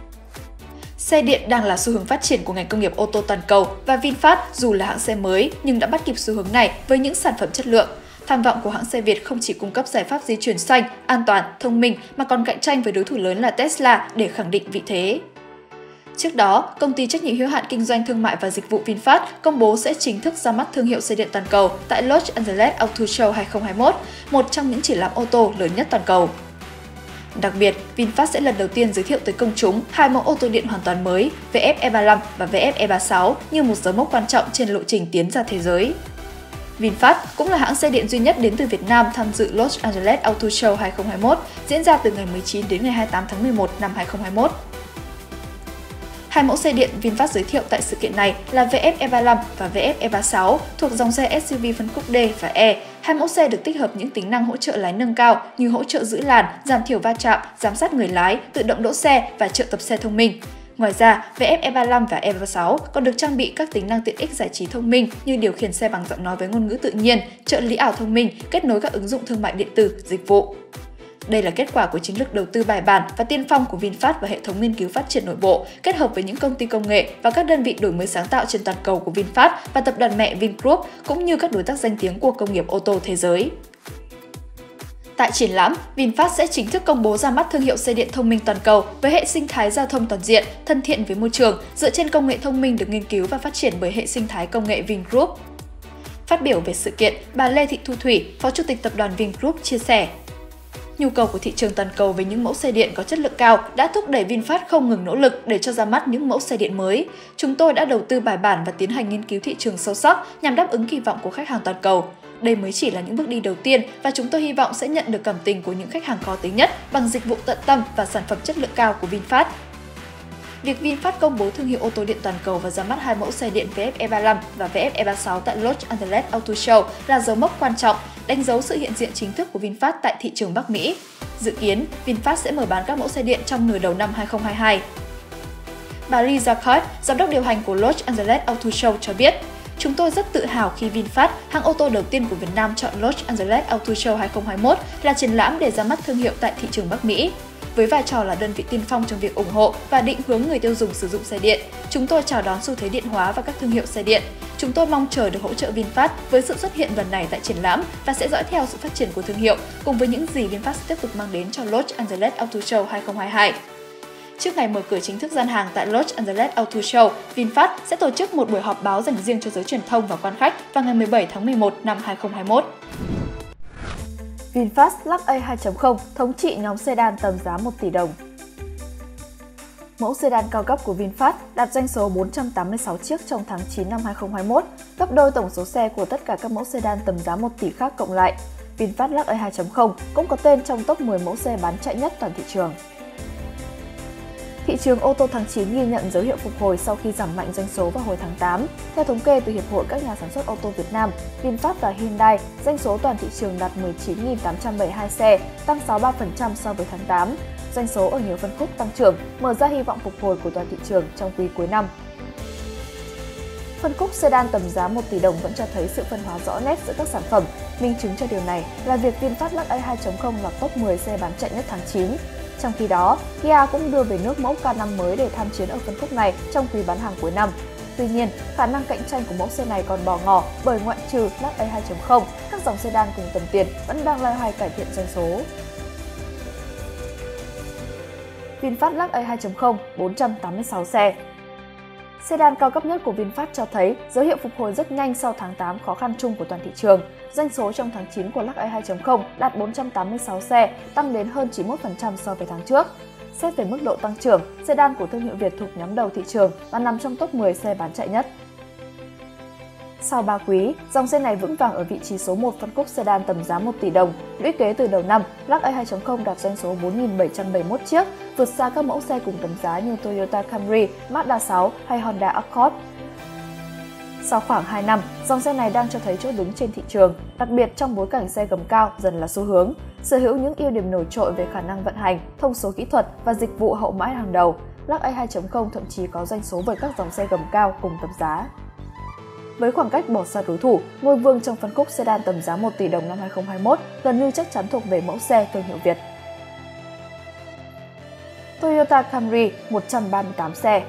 Xe điện đang là xu hướng phát triển của ngành công nghiệp ô tô toàn cầu và VinFast dù là hãng xe mới nhưng đã bắt kịp xu hướng này với những sản phẩm chất lượng. Tham vọng của hãng xe Việt không chỉ cung cấp giải pháp di chuyển xanh, an toàn, thông minh mà còn cạnh tranh với đối thủ lớn là Tesla để khẳng định vị thế. Trước đó, công ty trách nhiệm hữu hạn kinh doanh thương mại và dịch vụ VinFast công bố sẽ chính thức ra mắt thương hiệu xe điện toàn cầu tại Los Angeles Auto Show hai không hai mốt, một trong những triển lãm ô tô lớn nhất toàn cầu. Đặc biệt, VinFast sẽ lần đầu tiên giới thiệu tới công chúng hai mẫu ô tô điện hoàn toàn mới, vê ép e ba mươi lăm và vê ép e ba mươi sáu như một dấu mốc quan trọng trên lộ trình tiến ra thế giới. VinFast cũng là hãng xe điện duy nhất đến từ Việt Nam tham dự Los Angeles Auto Show hai không hai mốt, diễn ra từ ngày mười chín đến ngày hai mươi tám tháng mười một năm hai không hai mốt. Hai mẫu xe điện VinFast giới thiệu tại sự kiện này là vê ép e ba mươi lăm và vê ép e ba mươi sáu thuộc dòng xe ét u vê phân khúc D và E. Hai mẫu xe được tích hợp những tính năng hỗ trợ lái nâng cao như hỗ trợ giữ làn, giảm thiểu va chạm, giám sát người lái, tự động đỗ xe và triệu tập xe thông minh. Ngoài ra, vê ép e ba mươi lăm và E ba mươi sáu còn được trang bị các tính năng tiện ích giải trí thông minh như điều khiển xe bằng giọng nói với ngôn ngữ tự nhiên, trợ lý ảo thông minh, kết nối các ứng dụng thương mại điện tử, dịch vụ. Đây là kết quả của chiến lược đầu tư bài bản và tiên phong của VinFast và hệ thống nghiên cứu phát triển nội bộ, kết hợp với những công ty công nghệ và các đơn vị đổi mới sáng tạo trên toàn cầu của VinFast và tập đoàn mẹ Vingroup, cũng như các đối tác danh tiếng của công nghiệp ô tô thế giới. Tại triển lãm, VinFast sẽ chính thức công bố ra mắt thương hiệu xe điện thông minh toàn cầu với hệ sinh thái giao thông toàn diện, thân thiện với môi trường, dựa trên công nghệ thông minh được nghiên cứu và phát triển bởi hệ sinh thái công nghệ Vingroup. Phát biểu về sự kiện, bà Lê Thị Thu Thủy, Phó Chủ tịch Tập đoàn Vingroup chia sẻ: Nhu cầu của thị trường toàn cầu về những mẫu xe điện có chất lượng cao đã thúc đẩy VinFast không ngừng nỗ lực để cho ra mắt những mẫu xe điện mới. Chúng tôi đã đầu tư bài bản và tiến hành nghiên cứu thị trường sâu sắc nhằm đáp ứng kỳ vọng của khách hàng toàn cầu. Đây mới chỉ là những bước đi đầu tiên và chúng tôi hy vọng sẽ nhận được cảm tình của những khách hàng khó tính nhất bằng dịch vụ tận tâm và sản phẩm chất lượng cao của VinFast. Việc VinFast công bố thương hiệu ô tô điện toàn cầu và ra mắt hai mẫu xe điện vê ép e ba mươi lăm và vê ép e ba mươi sáu tại Los Angeles Auto Show là dấu mốc quan trọng, đánh dấu sự hiện diện chính thức của VinFast tại thị trường Bắc Mỹ. Dự kiến, VinFast sẽ mở bán các mẫu xe điện trong nửa đầu năm hai không hai hai. Bà Lisa Cox, giám đốc điều hành của Los Angeles Auto Show cho biết, chúng tôi rất tự hào khi VinFast, hãng ô tô đầu tiên của Việt Nam chọn Los Angeles Auto Show hai không hai mốt là triển lãm để ra mắt thương hiệu tại thị trường Bắc Mỹ. Với vai trò là đơn vị tiên phong trong việc ủng hộ và định hướng người tiêu dùng sử dụng xe điện, chúng tôi chào đón xu thế điện hóa và các thương hiệu xe điện. Chúng tôi mong chờ được hỗ trợ VinFast với sự xuất hiện lần này tại triển lãm và sẽ dõi theo sự phát triển của thương hiệu cùng với những gì VinFast tiếp tục mang đến cho Los Angeles Auto Show hai không hai hai. Trước ngày mở cửa chính thức gian hàng tại Los Angeles Auto Show, VinFast sẽ tổ chức một buổi họp báo dành riêng cho giới truyền thông và quan khách vào ngày mười bảy tháng mười một năm hai không hai mốt. VinFast Lux A hai chấm không thống trị nhóm sedan tầm giá một tỷ đồng. Mẫu sedan cao cấp của VinFast đạt doanh số bốn trăm tám mươi sáu chiếc trong tháng chín năm hai không hai mốt, gấp đôi tổng số xe của tất cả các mẫu sedan tầm giá một tỷ khác cộng lại. VinFast Lux A hai chấm không cũng có tên trong top mười mẫu xe bán chạy nhất toàn thị trường. Thị trường ô tô tháng chín ghi nhận dấu hiệu phục hồi sau khi giảm mạnh doanh số vào hồi tháng tám. Theo thống kê từ Hiệp hội các nhà sản xuất ô tô Việt Nam, VinFast và Hyundai, doanh số toàn thị trường đạt mười chín nghìn tám trăm bảy mươi hai xe, tăng sáu mươi ba phần trăm so với tháng tám. Doanh số ở nhiều phân khúc tăng trưởng, mở ra hy vọng phục hồi của toàn thị trường trong quý cuối năm. Phân khúc sedan tầm giá một tỷ đồng vẫn cho thấy sự phân hóa rõ nét giữa các sản phẩm. Minh chứng cho điều này là việc VinFast Lux A hai chấm không lọt top mười xe bán chạy nhất tháng chín. Trong khi đó, Kia cũng đưa về nước mẫu K năm mới để tham chiến ở phân khúc này trong quý bán hàng cuối năm. Tuy nhiên, khả năng cạnh tranh của mẫu xe này còn bỏ ngỏ bởi ngoại trừ Lux A hai chấm không, các dòng sedan cùng tầm tiền vẫn đang loay hoay cải thiện doanh số. VinFast Lux A hai chấm không bốn trăm tám mươi sáu xe. Sedan cao cấp nhất của VinFast cho thấy dấu hiệu phục hồi rất nhanh sau tháng tám khó khăn chung của toàn thị trường. Doanh số trong tháng chín của Lux A hai chấm không đạt bốn trăm tám mươi sáu xe, tăng đến hơn chín mươi mốt phần trăm so với tháng trước. Xét về mức độ tăng trưởng, sedan của thương hiệu Việt thuộc nhóm đầu thị trường và nằm trong top mười xe bán chạy nhất. Sau ba quý, dòng xe này vững vàng ở vị trí số một phân khúc sedan tầm giá một tỷ đồng. Lũy kế từ đầu năm, Lux A hai chấm không đạt doanh số bốn nghìn bảy trăm bảy mươi mốt chiếc, vượt xa các mẫu xe cùng tầm giá như Toyota Camry, Mazda sáu hay Honda Accord. Sau khoảng hai năm, dòng xe này đang cho thấy chỗ đứng trên thị trường, đặc biệt trong bối cảnh xe gầm cao dần là xu hướng, sở hữu những ưu điểm nổi trội về khả năng vận hành, thông số kỹ thuật và dịch vụ hậu mãi hàng đầu. Lux A hai chấm không thậm chí có doanh số với các dòng xe gầm cao cùng tầm giá. Với khoảng cách bỏ xa đối thủ, ngôi vương trong phân khúc sedan tầm giá một tỷ đồng năm hai không hai mốt gần như chắc chắn thuộc về mẫu xe thương hiệu Việt. Toyota Camry một trăm ba mươi tám xe.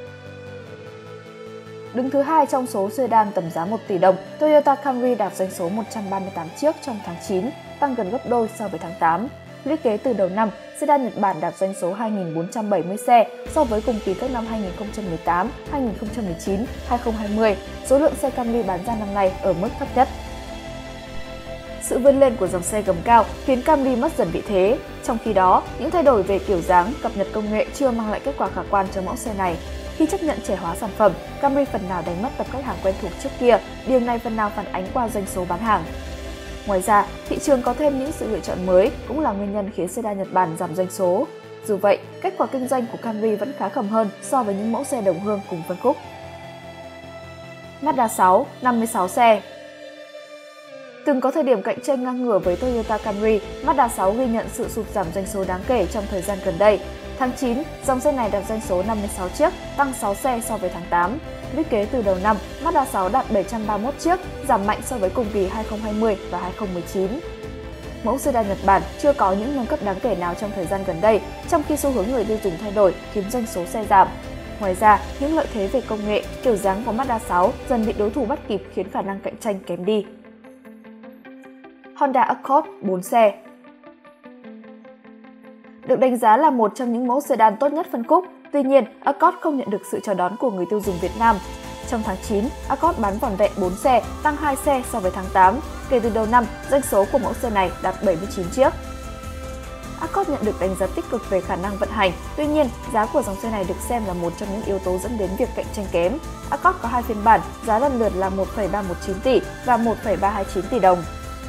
Đứng thứ hai trong số sedan tầm giá một tỷ đồng, Toyota Camry đạt doanh số một trăm ba mươi tám chiếc trong tháng chín, tăng gần gấp đôi so với tháng tám. Lũy kế từ đầu năm, sedan Nhật Bản đạt doanh số hai nghìn bốn trăm bảy mươi xe so với cùng kỳ các năm hai nghìn không trăm mười tám, hai nghìn không trăm mười chín, hai nghìn không trăm hai mươi. Số lượng xe Camry bán ra năm nay ở mức thấp nhất. Sự vươn lên của dòng xe gầm cao khiến Camry mất dần vị thế. Trong khi đó, những thay đổi về kiểu dáng, cập nhật công nghệ chưa mang lại kết quả khả quan cho mẫu xe này. Khi chấp nhận trẻ hóa sản phẩm, Camry phần nào đánh mất tập khách hàng quen thuộc trước kia, điều này phần nào phản ánh qua doanh số bán hàng. Ngoài ra, thị trường có thêm những sự lựa chọn mới cũng là nguyên nhân khiến sedan Nhật Bản giảm doanh số. Dù vậy, kết quả kinh doanh của Camry vẫn khá khẩm hơn so với những mẫu xe đồng hương cùng phân khúc. Mazda sáu, năm mươi sáu xe. Từng có thời điểm cạnh tranh ngang ngửa với Toyota Camry, Mazda sáu ghi nhận sự sụt giảm doanh số đáng kể trong thời gian gần đây. Tháng chín, dòng xe này đạt doanh số năm mươi sáu chiếc, tăng sáu xe so với tháng tám. Lũy kế từ đầu năm, Mazda sáu đạt bảy trăm ba mươi mốt chiếc, giảm mạnh so với cùng kỳ hai nghìn không trăm hai mươi và hai nghìn không trăm mười chín. Mẫu sedan Nhật Bản chưa có những nâng cấp đáng kể nào trong thời gian gần đây, trong khi xu hướng người tiêu dùng thay đổi khiến doanh số xe giảm. Ngoài ra, những lợi thế về công nghệ, kiểu dáng của Mazda sáu dần bị đối thủ bắt kịp khiến khả năng cạnh tranh kém đi. Honda Accord bốn xe. Được đánh giá là một trong những mẫu sedan tốt nhất phân khúc, tuy nhiên Accord không nhận được sự chào đón của người tiêu dùng Việt Nam. Trong tháng chín, Accord bán vỏn vẹn bốn xe, tăng hai xe so với tháng tám. Kể từ đầu năm, doanh số của mẫu xe này đạt bảy mươi chín chiếc. Accord nhận được đánh giá tích cực về khả năng vận hành, tuy nhiên giá của dòng xe này được xem là một trong những yếu tố dẫn đến việc cạnh tranh kém. Accord có hai phiên bản, giá lần lượt là một phẩy ba một chín tỷ và một phẩy ba hai chín tỷ đồng.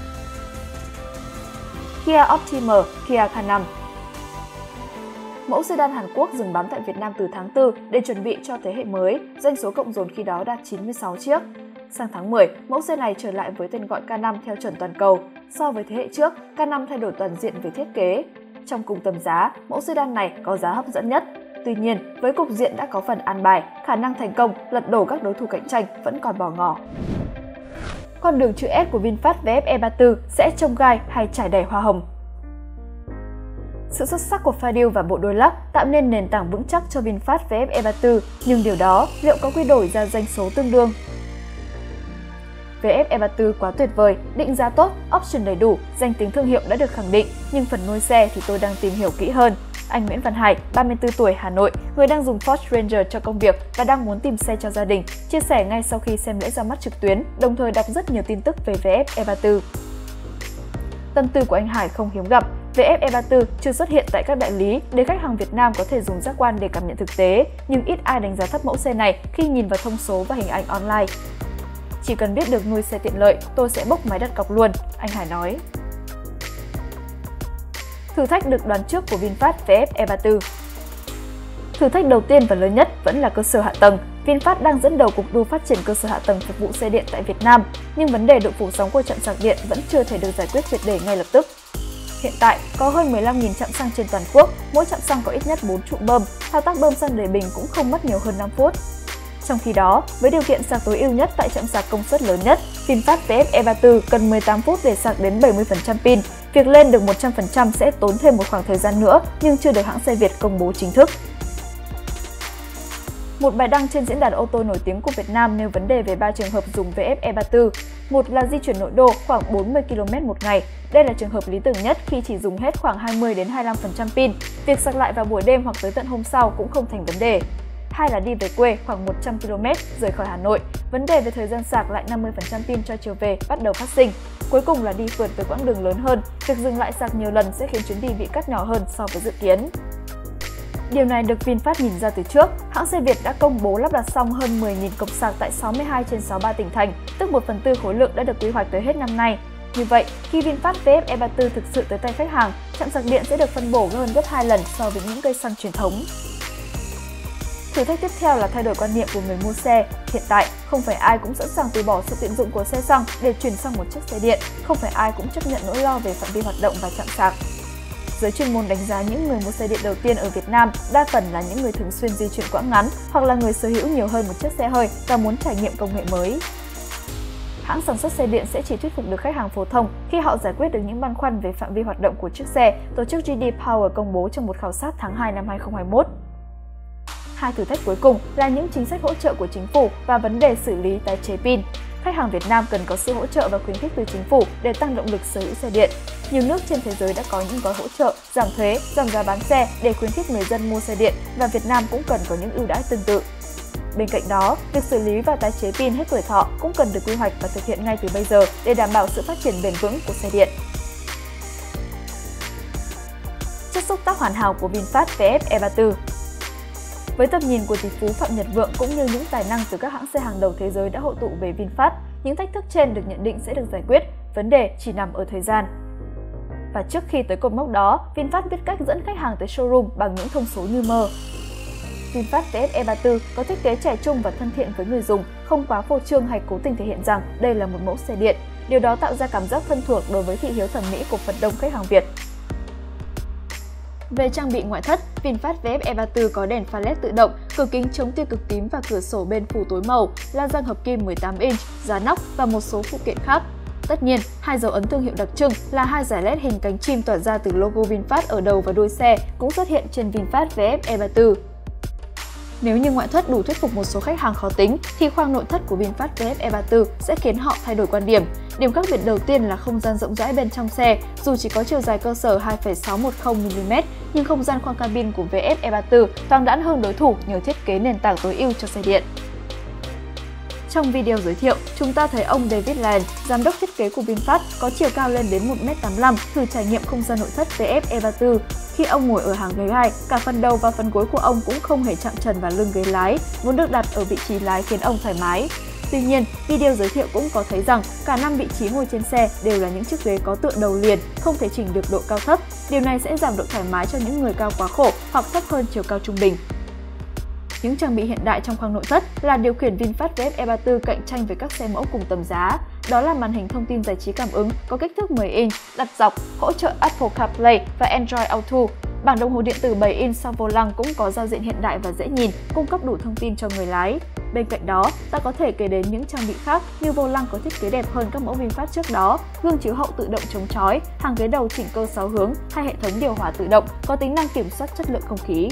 Kia Optima, Kia K năm. Mẫu sedan Hàn Quốc dừng bán tại Việt Nam từ tháng tư để chuẩn bị cho thế hệ mới, doanh số cộng dồn khi đó đạt chín mươi sáu chiếc. Sang tháng mười, mẫu xe này trở lại với tên gọi K năm theo chuẩn toàn cầu. So với thế hệ trước, K năm thay đổi toàn diện về thiết kế. Trong cùng tầm giá, mẫu sedan này có giá hấp dẫn nhất. Tuy nhiên, với cục diện đã có phần an bài, khả năng thành công lật đổ các đối thủ cạnh tranh vẫn còn bỏ ngỏ. Con đường chữ S của VinFast vê ép e ba tư sẽ trông gai hay trải đầy hoa hồng? Sự xuất sắc của pha điêu và bộ đôi lắc tạo nên nền tảng vững chắc cho VinFast vê ép e ba tư, nhưng điều đó liệu có quy đổi ra doanh số tương đương? vê ép e ba tư quá tuyệt vời, định giá tốt, option đầy đủ, danh tiếng thương hiệu đã được khẳng định, nhưng phần nuôi xe thì tôi đang tìm hiểu kỹ hơn. Anh Nguyễn Văn Hải, ba mươi tư tuổi, Hà Nội, người đang dùng Ford Ranger cho công việc và đang muốn tìm xe cho gia đình, chia sẻ ngay sau khi xem lễ ra mắt trực tuyến, đồng thời đọc rất nhiều tin tức về vê ép e ba tư. Tâm tư của anh Hải không hiếm gặp, vê ép e ba tư chưa xuất hiện tại các đại lý để khách hàng Việt Nam có thể dùng giác quan để cảm nhận thực tế, nhưng ít ai đánh giá thấp mẫu xe này khi nhìn vào thông số và hình ảnh online. Chỉ cần biết được nuôi xe tiện lợi, tôi sẽ bốc máy đặt cọc luôn, anh Hải nói. Thử thách được đoán trước của VinFast vê ép e ba tư. Thử thách đầu tiên và lớn nhất vẫn là cơ sở hạ tầng. VinFast đang dẫn đầu cuộc đua phát triển cơ sở hạ tầng phục vụ xe điện tại Việt Nam, nhưng vấn đề độ phủ sóng của trạm sạc điện vẫn chưa thể được giải quyết triệt để ngay lập tức. Hiện tại, có hơn mười lăm nghìn trạm xăng trên toàn quốc, mỗi trạm xăng có ít nhất bốn trụ bơm, thao tác bơm xăng đầy bình cũng không mất nhiều hơn năm phút. Trong khi đó, với điều kiện sạc tối ưu nhất tại trạm sạc công suất lớn nhất, VinFast vê ép e ba tư cần mười tám phút để sạc đến bảy mươi phần trăm pin. Việc lên được một trăm phần trăm sẽ tốn thêm một khoảng thời gian nữa, nhưng chưa được hãng xe Việt công bố chính thức. Một bài đăng trên diễn đàn ô tô nổi tiếng của Việt Nam nêu vấn đề về ba trường hợp dùng vê ép e ba tư. Một là di chuyển nội đô khoảng bốn mươi ki lô mét một ngày. Đây là trường hợp lý tưởng nhất khi chỉ dùng hết khoảng hai mươi đến hai mươi lăm phần trăm pin. Việc sạc lại vào buổi đêm hoặc tới tận hôm sau cũng không thành vấn đề. Hai là đi về quê khoảng một trăm ki lô mét rời khỏi Hà Nội. Vấn đề về thời gian sạc lại năm mươi phần trăm pin cho chiều về bắt đầu phát sinh. Cuối cùng là đi phượt với quãng đường lớn hơn. Việc dừng lại sạc nhiều lần sẽ khiến chuyến đi bị cắt nhỏ hơn so với dự kiến. Điều này được VinFast nhìn ra từ trước. Hãng xe Việt đã công bố lắp đặt xong hơn mười nghìn cổng sạc tại sáu mươi hai trên sáu mươi ba tỉnh thành, tức một phần tư khối lượng đã được quy hoạch tới hết năm nay. Như vậy, khi VinFast vê ép e ba tư thực sự tới tay khách hàng, trạm sạc điện sẽ được phân bổ hơn gấp hai lần so với những cây xăng truyền thống. Thử thách tiếp theo là thay đổi quan niệm của người mua xe. Hiện tại, không phải ai cũng sẵn sàng từ bỏ sự tiện dụng của xe xăng để chuyển sang một chiếc xe điện. Không phải ai cũng chấp nhận nỗi lo về phạm vi hoạt động và chạm sạc. Giới chuyên môn đánh giá những người mua xe điện đầu tiên ở Việt Nam đa phần là những người thường xuyên di chuyển quãng ngắn hoặc là người sở hữu nhiều hơn một chiếc xe hơi và muốn trải nghiệm công nghệ mới. Hãng sản xuất xe điện sẽ chỉ thuyết phục được khách hàng phổ thông khi họ giải quyết được những băn khoăn về phạm vi hoạt động của chiếc xe, tổ chức giê đê Power công bố trong một khảo sát tháng hai năm hai nghìn không trăm hai mươi mốt. Hai thử thách cuối cùng là những chính sách hỗ trợ của chính phủ và vấn đề xử lý tái chế pin. Khách hàng Việt Nam cần có sự hỗ trợ và khuyến khích từ chính phủ để tăng động lực sở hữu xe điện. Nhiều nước trên thế giới đã có những gói hỗ trợ, giảm thuế, giảm giá bán xe để khuyến khích người dân mua xe điện và Việt Nam cũng cần có những ưu đãi tương tự. Bên cạnh đó, việc xử lý và tái chế pin hết tuổi thọ cũng cần được quy hoạch và thực hiện ngay từ bây giờ để đảm bảo sự phát triển bền vững của xe điện. Chất xúc tác hoàn hảo của VinFast vê ép E ba mươi tư. Với tầm nhìn của tỷ phú Phạm Nhật Vượng cũng như những tài năng từ các hãng xe hàng đầu thế giới đã hội tụ về VinFast, những thách thức trên được nhận định sẽ được giải quyết, vấn đề chỉ nằm ở thời gian. Và trước khi tới cột mốc đó, VinFast biết cách dẫn khách hàng tới showroom bằng những thông số như mơ. VinFast vê ép E ba mươi tư có thiết kế trẻ trung và thân thiện với người dùng, không quá phô trương hay cố tình thể hiện rằng đây là một mẫu xe điện. Điều đó tạo ra cảm giác thân thuộc đối với thị hiếu thẩm mỹ của phần đông khách hàng Việt. Về trang bị ngoại thất, VinFast vê ép E ba mươi tư có đèn pha led tự động, cửa kính chống tia cực tím và cửa sổ bên phủ tối màu, la răng hợp kim mười tám inch, giá nóc và một số phụ kiện khác. Tất nhiên, hai dấu ấn thương hiệu đặc trưng là hai dải led hình cánh chim tỏa ra từ logo VinFast ở đầu và đuôi xe cũng xuất hiện trên VinFast vê ép E ba mươi tư. Nếu như ngoại thất đủ thuyết phục một số khách hàng khó tính, thì khoang nội thất của VinFast vê ép E ba mươi tư sẽ khiến họ thay đổi quan điểm. Điểm khác biệt đầu tiên là không gian rộng rãi bên trong xe, dù chỉ có chiều dài cơ sở hai phẩy sáu một không mi li mét, nhưng không gian khoang cabin của vê ép E ba mươi tư thoáng đãng hơn đối thủ nhờ thiết kế nền tảng tối ưu cho xe điện. Trong video giới thiệu, chúng ta thấy ông David Land, giám đốc thiết kế của VinFast, có chiều cao lên đến một mét tám mươi lăm, thử trải nghiệm không gian nội thất vê ép E ba mươi tư. Khi ông ngồi ở hàng ghế gai, cả phần đầu và phần cuối của ông cũng không hề chạm trần vào lưng ghế lái, vốn được đặt ở vị trí lái khiến ông thoải mái. Tuy nhiên, video giới thiệu cũng có thấy rằng cả năm vị trí ngồi trên xe đều là những chiếc ghế có tựa đầu liền, không thể chỉnh được độ cao thấp. Điều này sẽ giảm độ thoải mái cho những người cao quá khổ hoặc thấp hơn chiều cao trung bình. Những trang bị hiện đại trong khoang nội thất là điều khiển VinFast vê ép E ba mươi tư cạnh tranh với các xe mẫu cùng tầm giá. Đó là màn hình thông tin giải trí cảm ứng có kích thước mười inch, đặt dọc, hỗ trợ Apple CarPlay và Android Auto. Bảng đồng hồ điện tử bảy inch sau vô lăng cũng có giao diện hiện đại và dễ nhìn, cung cấp đủ thông tin cho người lái. Bên cạnh đó, ta có thể kể đến những trang bị khác như vô lăng có thiết kế đẹp hơn các mẫu VinFast trước đó, gương chiếu hậu tự động chống chói, hàng ghế đầu chỉnh cơ sáu hướng hay hệ thống điều hòa tự động có tính năng kiểm soát chất lượng không khí.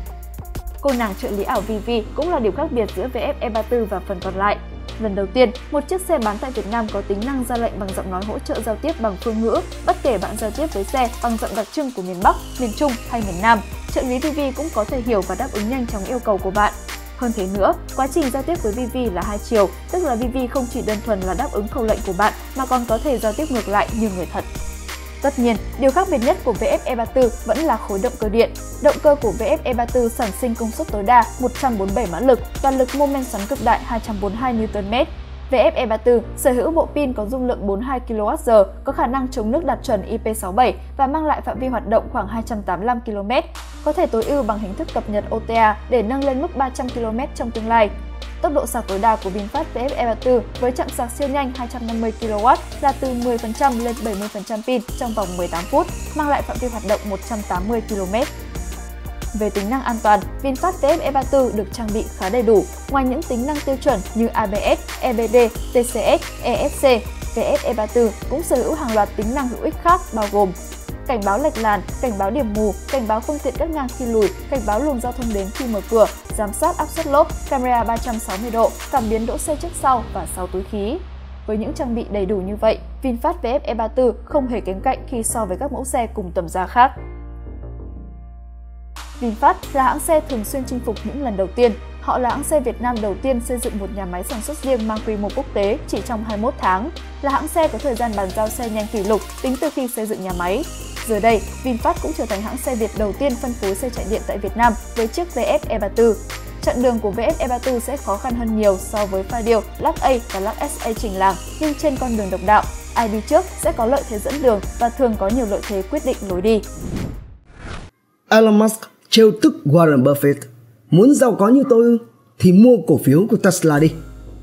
Cô nàng trợ lý ảo Vivi cũng là điểm khác biệt giữa vê ép E ba mươi tư và phần còn lại. Lần đầu tiên, một chiếc xe bán tại Việt Nam có tính năng ra lệnh bằng giọng nói hỗ trợ giao tiếp bằng phương ngữ, bất kể bạn giao tiếp với xe bằng giọng đặc trưng của miền Bắc, miền Trung hay miền Nam. Trợ lý Vivi cũng có thể hiểu và đáp ứng nhanh chóng yêu cầu của bạn. Hơn thế nữa, quá trình giao tiếp với Vivi là hai chiều, tức là Vivi không chỉ đơn thuần là đáp ứng khẩu lệnh của bạn mà còn có thể giao tiếp ngược lại như người thật. Tất nhiên, điều khác biệt nhất của vê ép E ba mươi tư vẫn là khối động cơ điện. Động cơ của vê ép E ba mươi tư sản sinh công suất tối đa một trăm bốn mươi bảy mã lực và lực mô men xoắn cực đại hai trăm bốn mươi hai niu tơn mét. vê ép E ba mươi tư sở hữu bộ pin có dung lượng bốn mươi hai ki lô oát giờ, có khả năng chống nước đạt chuẩn I P sáu bảy và mang lại phạm vi hoạt động khoảng hai trăm tám mươi lăm ki lô mét. Có thể tối ưu bằng hình thức cập nhật O T A để nâng lên mức ba trăm ki lô mét trong tương lai. Tốc độ sạc tối đa của VinFast vê ép E ba mươi tư với chạm sạc siêu nhanh hai trăm năm mươi ki lô oát là từ mười phần trăm lên bảy mươi phần trăm pin trong vòng mười tám phút, mang lại phạm vi hoạt động một trăm tám mươi ki lô mét. Về tính năng an toàn, VinFast vê ép E ba mươi tư được trang bị khá đầy đủ. Ngoài những tính năng tiêu chuẩn như A B S, E B D, T C S, E S C, vê ép E ba mươi tư cũng sở hữu hàng loạt tính năng hữu ích khác bao gồm cảnh báo lệch làn, cảnh báo điểm mù, cảnh báo phương tiện cắt ngang khi lùi, cảnh báo luồng giao thông đến khi mở cửa, giám sát áp suất lốp, camera ba trăm sáu mươi độ, cảm biến đỗ xe trước sau và sáu túi khí. Với những trang bị đầy đủ như vậy, VinFast vê ép E ba mươi tư không hề kém cạnh khi so với các mẫu xe cùng tầm giá khác. VinFast là hãng xe thường xuyên chinh phục những lần đầu tiên. Họ là hãng xe Việt Nam đầu tiên xây dựng một nhà máy sản xuất riêng mang quy mô quốc tế chỉ trong hai mươi mốt tháng. Là hãng xe có thời gian bàn giao xe nhanh kỷ lục tính từ khi xây dựng nhà máy. Giờ đây, VinFast cũng trở thành hãng xe Việt đầu tiên phân phối xe chạy điện tại Việt Nam với chiếc vê ép E ba mươi tư. Chặng đường của vê ép E ba mươi tư sẽ khó khăn hơn nhiều so với pha điều, lắc A và lắc ét a chỉnh làng, nhưng trên con đường độc đạo, ai đi trước sẽ có lợi thế dẫn đường và thường có nhiều lợi thế quyết định lối đi. Elon Musk trêu tức Warren Buffett. Muốn giàu có như tôi ư? Thì mua cổ phiếu của Tesla đi.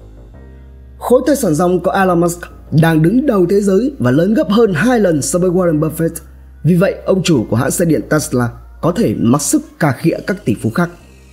Khối tài sản ròng của Elon Musk đang đứng đầu thế giới và lớn gấp hơn hai lần so với Warren Buffett. Vì vậy, ông chủ của hãng xe điện Tesla có thể mắc sức cà khịa các tỷ phú khác.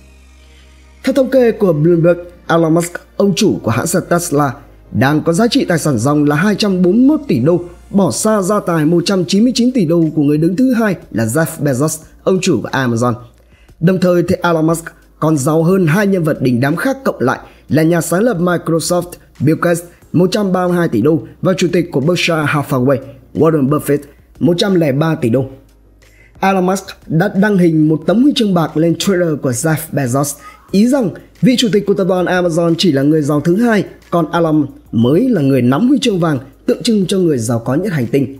Theo thống kê của Bloomberg, Elon Musk, ông chủ của hãng xe Tesla, đang có giá trị tài sản ròng là hai trăm bốn mươi mốt tỷ đô, bỏ xa gia tài một trăm chín mươi chín tỷ đô của người đứng thứ hai là Jeff Bezos, ông chủ của Amazon. Đồng thời thì Elon Musk còn giàu hơn hai nhân vật đình đám khác cộng lại là nhà sáng lập Microsoft Bill Gates một trăm ba mươi hai tỷ đô và chủ tịch của Berkshire Hathaway Warren Buffett một trăm lẻ ba tỷ đô. Elon Musk đã đăng hình một tấm huy chương bạc lên Twitter của Jeff Bezos, ý rằng vị chủ tịch của tập đoàn Amazon chỉ là người giàu thứ hai, còn Elon mới là người nắm huy chương vàng, tượng trưng cho người giàu có nhất hành tinh.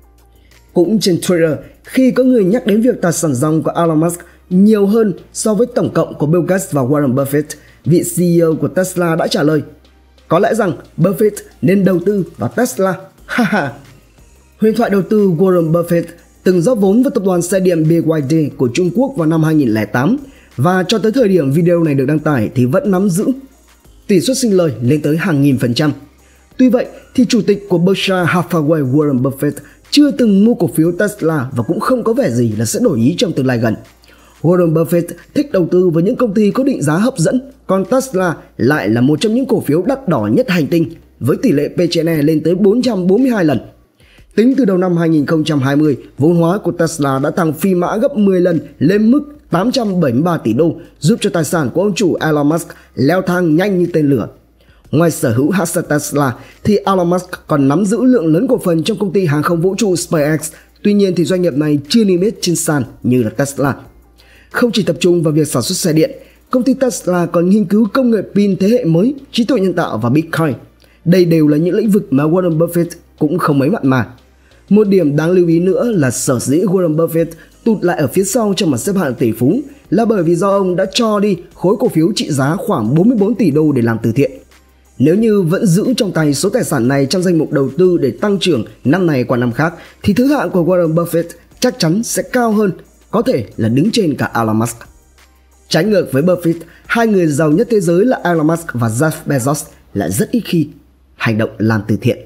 Cũng trên Twitter, khi có người nhắc đến việc tài sản ròng của Elon Musk nhiều hơn so với tổng cộng của Bill Gates và Warren Buffett, vị xê e ô của Tesla đã trả lời: có lẽ rằng Buffett nên đầu tư vào Tesla. Haha. Huyền thoại đầu tư Warren Buffett từng rót vốn vào tập đoàn xe điện bê i đê của Trung Quốc vào năm hai nghìn không trăm lẻ tám và cho tới thời điểm video này được đăng tải thì vẫn nắm giữ tỷ suất sinh lời lên tới hàng nghìn phần trăm. Tuy vậy thì chủ tịch của Berkshire Hathaway Warren Buffett chưa từng mua cổ phiếu Tesla và cũng không có vẻ gì là sẽ đổi ý trong tương lai gần. Warren Buffett thích đầu tư vào những công ty có định giá hấp dẫn, còn Tesla lại là một trong những cổ phiếu đắt đỏ nhất hành tinh với tỷ lệ P trên E lên tới bốn trăm bốn mươi hai lần. Tính từ đầu năm hai nghìn không trăm hai mươi, vốn hóa của Tesla đã tăng phi mã gấp mười lần lên mức tám trăm bảy mươi ba tỷ đô, giúp cho tài sản của ông chủ Elon Musk leo thang nhanh như tên lửa. Ngoài sở hữu hãng xe Tesla thì Elon Musk còn nắm giữ lượng lớn cổ phần trong công ty hàng không vũ trụ SpaceX. Tuy nhiên thì doanh nghiệp này chưa niêm yết trên sàn như là Tesla. Không chỉ tập trung vào việc sản xuất xe điện, công ty Tesla còn nghiên cứu công nghệ pin thế hệ mới, trí tuệ nhân tạo và Bitcoin. Đây đều là những lĩnh vực mà Warren Buffett cũng không mấy mặn mà. Một điểm đáng lưu ý nữa là sở dĩ Warren Buffett tụt lại ở phía sau trong bảng xếp hạng tỷ phú là bởi vì do ông đã cho đi khối cổ phiếu trị giá khoảng bốn mươi bốn tỷ đô để làm từ thiện. Nếu như vẫn giữ trong tay số tài sản này trong danh mục đầu tư để tăng trưởng năm này qua năm khác thì thứ hạng của Warren Buffett chắc chắn sẽ cao hơn, có thể là đứng trên cả Elon Musk. Trái ngược với Buffett, hai người giàu nhất thế giới là Elon Musk và Jeff Bezos lại rất ít khi hành động làm từ thiện.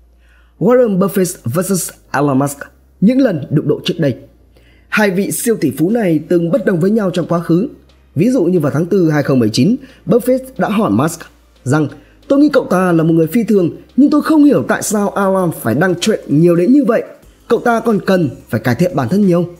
Warren Buffett versus Elon Musk, những lần đụng độ trước đây. Hai vị siêu tỷ phú này từng bất đồng với nhau trong quá khứ. Ví dụ như vào tháng tư hai nghìn không trăm mười chín, Buffett đã hỏi Musk rằng: tôi nghĩ cậu ta là một người phi thường, nhưng tôi không hiểu tại sao Elon phải đăng truyện nhiều đến như vậy. Cậu ta còn cần phải cải thiện bản thân nhiều.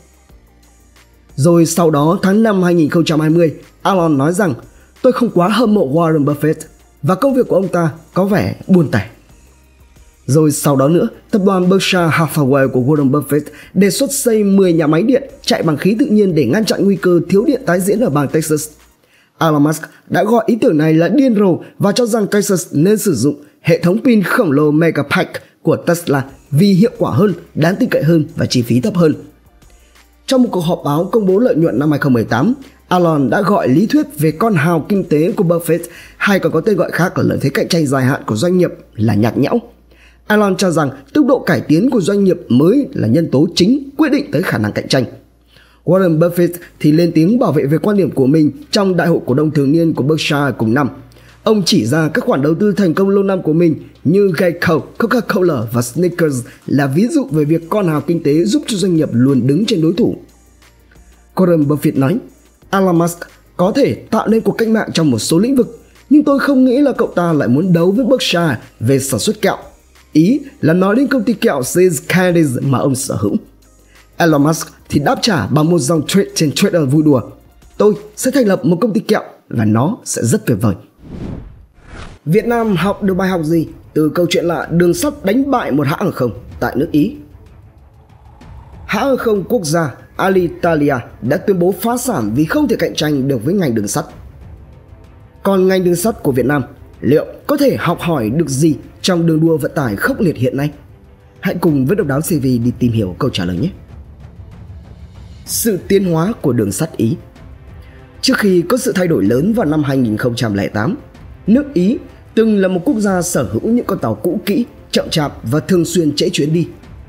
Rồi sau đó tháng năm hai nghìn không trăm hai mươi, Elon nói rằng: tôi không quá hâm mộ Warren Buffett và công việc của ông ta có vẻ buồn tẻ. Rồi sau đó nữa, tập đoàn Berkshire Hathaway của Warren Buffett đề xuất xây mười nhà máy điện chạy bằng khí tự nhiên để ngăn chặn nguy cơ thiếu điện tái diễn ở bang Texas. Elon Musk đã gọi ý tưởng này là điên rồ và cho rằng Texas nên sử dụng hệ thống pin khổng lồ Megapack của Tesla vì hiệu quả hơn, đáng tin cậy hơn và chi phí thấp hơn. Trong một cuộc họp báo công bố lợi nhuận năm hai nghìn không trăm mười tám, Elon đã gọi lý thuyết về con hào kinh tế của Buffett, hay còn có tên gọi khác là lợi thế cạnh tranh dài hạn của doanh nghiệp, là nhạt nhẽo. Elon cho rằng tốc độ cải tiến của doanh nghiệp mới là nhân tố chính quyết định tới khả năng cạnh tranh. Warren Buffett thì lên tiếng bảo vệ về quan điểm của mình trong đại hội cổ đông thường niên của Berkshire cùng năm. Ông chỉ ra các khoản đầu tư thành công lâu năm của mình như Geico, Coca-Cola và Snickers là ví dụ về việc con hào kinh tế giúp cho doanh nghiệp luôn đứng trên đối thủ. Warren Buffett nói: Elon Musk có thể tạo nên cuộc cách mạng trong một số lĩnh vực, nhưng tôi không nghĩ là cậu ta lại muốn đấu với Berkshire về sản xuất kẹo. Ý là nói đến công ty kẹo See's Candies mà ông sở hữu. Elon Musk thì đáp trả bằng một dòng tweet trên Twitter vui đùa: tôi sẽ thành lập một công ty kẹo và nó sẽ rất tuyệt vời. Việt Nam học được bài học gì từ câu chuyện là đường sắt đánh bại một hãng hàng không tại nước Ý? Hãng hàng không quốc gia Alitalia đã tuyên bố phá sản vì không thể cạnh tranh được với ngành đường sắt. Còn ngành đường sắt của Việt Nam liệu có thể học hỏi được gì trong đường đua vận tải khốc liệt hiện nay? Hãy cùng với Độc Đáo xê vê đi tìm hiểu câu trả lời nhé. Sự tiến hóa của đường sắt Ý. Trước khi có sự thay đổi lớn vào năm hai nghìn không trăm lẻ tám, nước Ý từng là một quốc gia sở hữu những con tàu cũ kỹ, chậm chạp và thường xuyên trễ chuyến đi.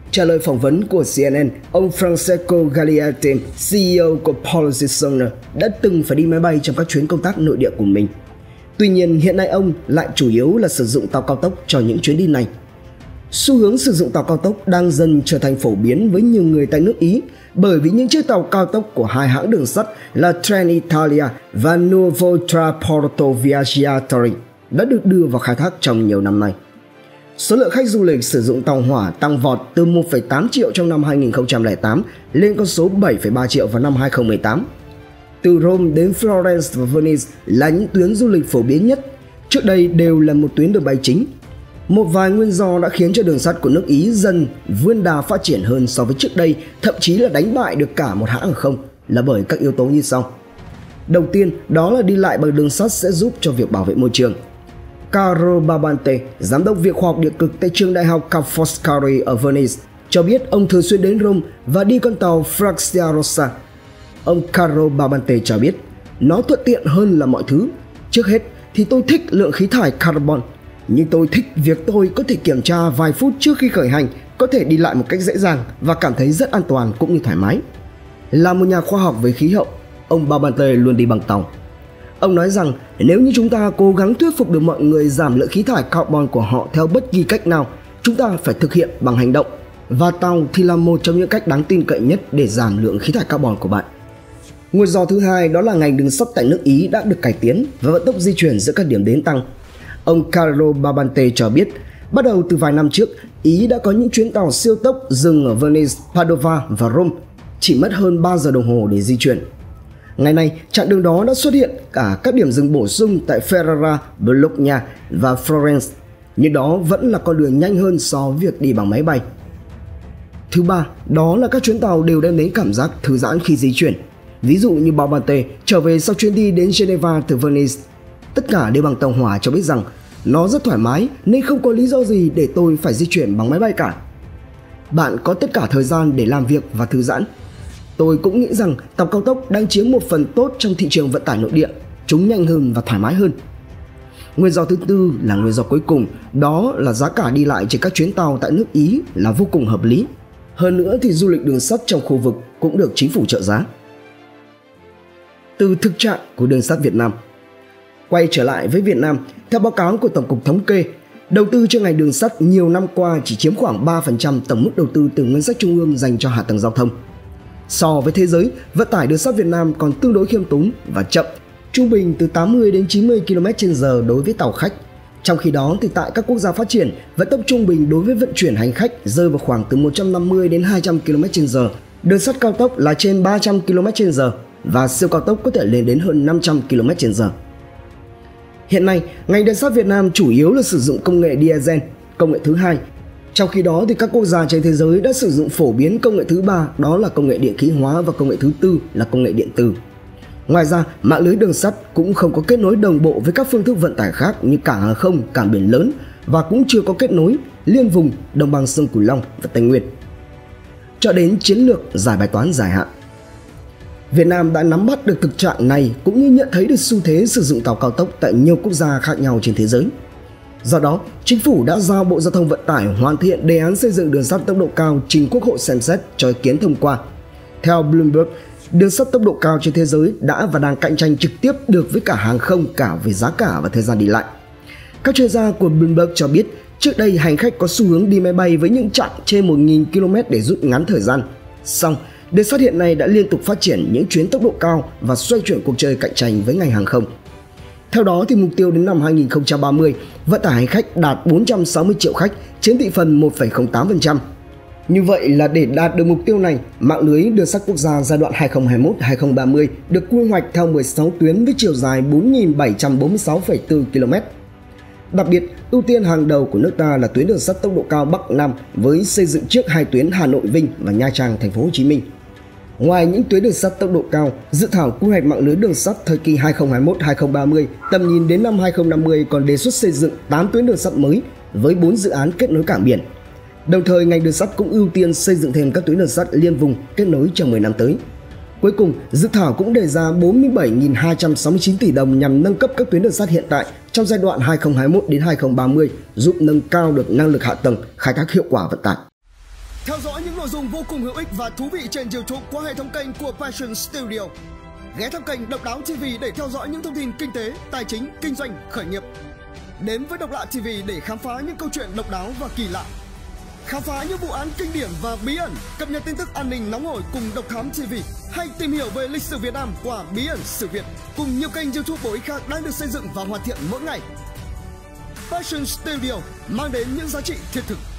Trả lời phỏng vấn của C N N, ông Francesco Gagliardi, C E O của Policyzoner, đã từng phải đi máy bay trong các chuyến công tác nội địa của mình. Tuy nhiên, hiện nay ông lại chủ yếu là sử dụng tàu cao tốc cho những chuyến đi này. Xu hướng sử dụng tàu cao tốc đang dần trở thành phổ biến với nhiều người tại nước Ý, bởi vì những chiếc tàu cao tốc của hai hãng đường sắt là Trenitalia và Nuovo Trasporto Viaggiatori đã được đưa vào khai thác trong nhiều năm nay. Số lượng khách du lịch sử dụng tàu hỏa tăng vọt từ một phẩy tám triệu trong năm hai nghìn không trăm lẻ tám lên con số bảy phẩy ba triệu vào năm hai nghìn không trăm mười tám. Từ Rome đến Florence và Venice là những tuyến du lịch phổ biến nhất. Trước đây đều là một tuyến đường bay chính. Một vài nguyên do đã khiến cho đường sắt của nước Ý dần vươn đà phát triển hơn so với trước đây, thậm chí là đánh bại được cả một hãng hàng không, là bởi các yếu tố như sau. Đầu tiên, đó là đi lại bằng đường sắt sẽ giúp cho việc bảo vệ môi trường. Carlo Barbante, giám đốc Viện Khoa học Địa cực tại trường đại học Ca' Foscari ở Venice, cho biết ông thường xuyên đến Rome và đi con tàu Francia Rossa. Ông Carlo Barbante cho biết, nó thuận tiện hơn là mọi thứ. Trước hết thì tôi thích lượng khí thải carbon, nhưng tôi thích việc tôi có thể kiểm tra vài phút trước khi khởi hành, có thể đi lại một cách dễ dàng và cảm thấy rất an toàn cũng như thoải mái. Là một nhà khoa học về khí hậu, ông Barbante luôn đi bằng tàu. Ông nói rằng nếu như chúng ta cố gắng thuyết phục được mọi người giảm lượng khí thải carbon của họ theo bất kỳ cách nào, chúng ta phải thực hiện bằng hành động. Và tàu thì là một trong những cách đáng tin cậy nhất để giảm lượng khí thải carbon của bạn. Nguyên do thứ hai đó là ngành đường sắt tại nước Ý đã được cải tiến và vận tốc di chuyển giữa các điểm đến tăng. Ông Carlo Barbante cho biết, bắt đầu từ vài năm trước, Ý đã có những chuyến tàu siêu tốc dừng ở Venice, Padova và Rome, chỉ mất hơn ba giờ đồng hồ để di chuyển. Ngày nay, chặng đường đó đã xuất hiện cả các điểm dừng bổ sung tại Ferrara, Bologna và Florence, nhưng đó vẫn là con đường nhanh hơn so với việc đi bằng máy bay. Thứ ba, đó là các chuyến tàu đều đem đến cảm giác thư giãn khi di chuyển. Ví dụ như Barbante trở về sau chuyến đi đến Geneva từ Venice. Tất cả đều bằng tàu hỏa cho biết rằng nó rất thoải mái nên không có lý do gì để tôi phải di chuyển bằng máy bay cả. Bạn có tất cả thời gian để làm việc và thư giãn. Tôi cũng nghĩ rằng tàu cao tốc đang chiếm một phần tốt trong thị trường vận tải nội địa. Chúng nhanh hơn và thoải mái hơn. Nguyên do thứ tư là nguyên do cuối cùng, đó là giá cả đi lại trên các chuyến tàu tại nước Ý là vô cùng hợp lý. Hơn nữa thì du lịch đường sắt trong khu vực cũng được chính phủ trợ giá. Từ thực trạng của đường sắt Việt Nam. Quay trở lại với Việt Nam, theo báo cáo của Tổng cục Thống kê, đầu tư cho ngành đường sắt nhiều năm qua chỉ chiếm khoảng ba phần trăm tổng mức đầu tư từ ngân sách trung ương dành cho hạ tầng giao thông. So với thế giới, vận tải đường sắt Việt Nam còn tương đối khiêm tốn và chậm, trung bình từ tám mươi đến chín mươi ki lô mét trên giờ đối với tàu khách. Trong khi đó thì tại các quốc gia phát triển, vận tốc trung bình đối với vận chuyển hành khách rơi vào khoảng từ một trăm năm mươi đến hai trăm ki lô mét trên giờ, đường sắt cao tốc là trên ba trăm ki lô mét trên giờ và siêu cao tốc có thể lên đến hơn năm trăm ki lô mét trên giờ. Hiện nay, ngành đường sắt Việt Nam chủ yếu là sử dụng công nghệ diesel, công nghệ thứ hai. Trong khi đó thì các quốc gia trên thế giới đã sử dụng phổ biến công nghệ thứ ba, đó là công nghệ điện khí hóa, và công nghệ thứ tư là công nghệ điện tử. Ngoài ra, mạng lưới đường sắt cũng không có kết nối đồng bộ với các phương thức vận tải khác như cảng hàng không, cảng biển lớn, và cũng chưa có kết nối liên vùng đồng bằng sông Cửu Long và Tây Nguyên. Cho đến chiến lược giải bài toán dài hạn, Việt Nam đã nắm bắt được thực trạng này cũng như nhận thấy được xu thế sử dụng tàu cao tốc tại nhiều quốc gia khác nhau trên thế giới. Do đó, Chính phủ đã giao Bộ Giao thông Vận tải hoàn thiện đề án xây dựng đường sắt tốc độ cao trình Quốc hội xem xét cho ý kiến thông qua. Theo Bloomberg, đường sắt tốc độ cao trên thế giới đã và đang cạnh tranh trực tiếp được với cả hàng không cả về giá cả và thời gian đi lại. Các chuyên gia của Bloomberg cho biết, trước đây hành khách có xu hướng đi máy bay với những chặng trên một nghìn ki lô mét để rút ngắn thời gian. Song, đường sắt hiện nay đã liên tục phát triển những chuyến tốc độ cao và xoay chuyển cuộc chơi cạnh tranh với ngành hàng không. Theo đó, thì mục tiêu đến năm hai nghìn không trăm ba mươi, vận tải hành khách đạt bốn trăm sáu mươi triệu khách, chiếm thị phần một phẩy không tám phần trăm. Như vậy là để đạt được mục tiêu này, mạng lưới đường sắt quốc gia giai đoạn hai nghìn không trăm hai mươi mốt đến hai nghìn không trăm ba mươi được quy hoạch theo mười sáu tuyến với chiều dài bốn nghìn bảy trăm bốn mươi sáu phẩy bốn ki lô mét. Đặc biệt, ưu tiên hàng đầu của nước ta là tuyến đường sắt tốc độ cao Bắc Nam với xây dựng trước hai tuyến Hà Nội Vinh và Nha Trang Thành phố Hồ Chí Minh. Ngoài những tuyến đường sắt tốc độ cao, dự thảo quy hoạch mạng lưới đường sắt thời kỳ hai nghìn không trăm hai mươi mốt đến hai nghìn không trăm ba mươi, tầm nhìn đến năm hai nghìn không trăm năm mươi còn đề xuất xây dựng tám tuyến đường sắt mới với bốn dự án kết nối cảng biển. Đồng thời, ngành đường sắt cũng ưu tiên xây dựng thêm các tuyến đường sắt liên vùng kết nối trong mười năm tới. Cuối cùng, dự thảo cũng đề ra bốn mươi bảy nghìn hai trăm sáu mươi chín tỷ đồng nhằm nâng cấp các tuyến đường sắt hiện tại trong giai đoạn hai nghìn không trăm hai mươi mốt đến hai nghìn không trăm ba mươi, giúp nâng cao được năng lực hạ tầng, khai thác hiệu quả vận tải. Theo dõi những nội dung vô cùng hữu ích và thú vị trên YouTube qua hệ thống kênh của Passion Studio. Ghé thăm kênh Độc Đáo ti vi để theo dõi những thông tin kinh tế, tài chính, kinh doanh, khởi nghiệp. Đến với Độc Lạ ti vi để khám phá những câu chuyện độc đáo và kỳ lạ. Khám phá những vụ án kinh điển và bí ẩn, cập nhật tin tức an ninh nóng hổi cùng Độc Thám ti vi. Hay tìm hiểu về lịch sử Việt Nam qua Bí ẩn sử Việt cùng nhiều kênh YouTube bổ ích khác đang được xây dựng và hoàn thiện mỗi ngày. Passion Studio mang đến những giá trị thiết thực.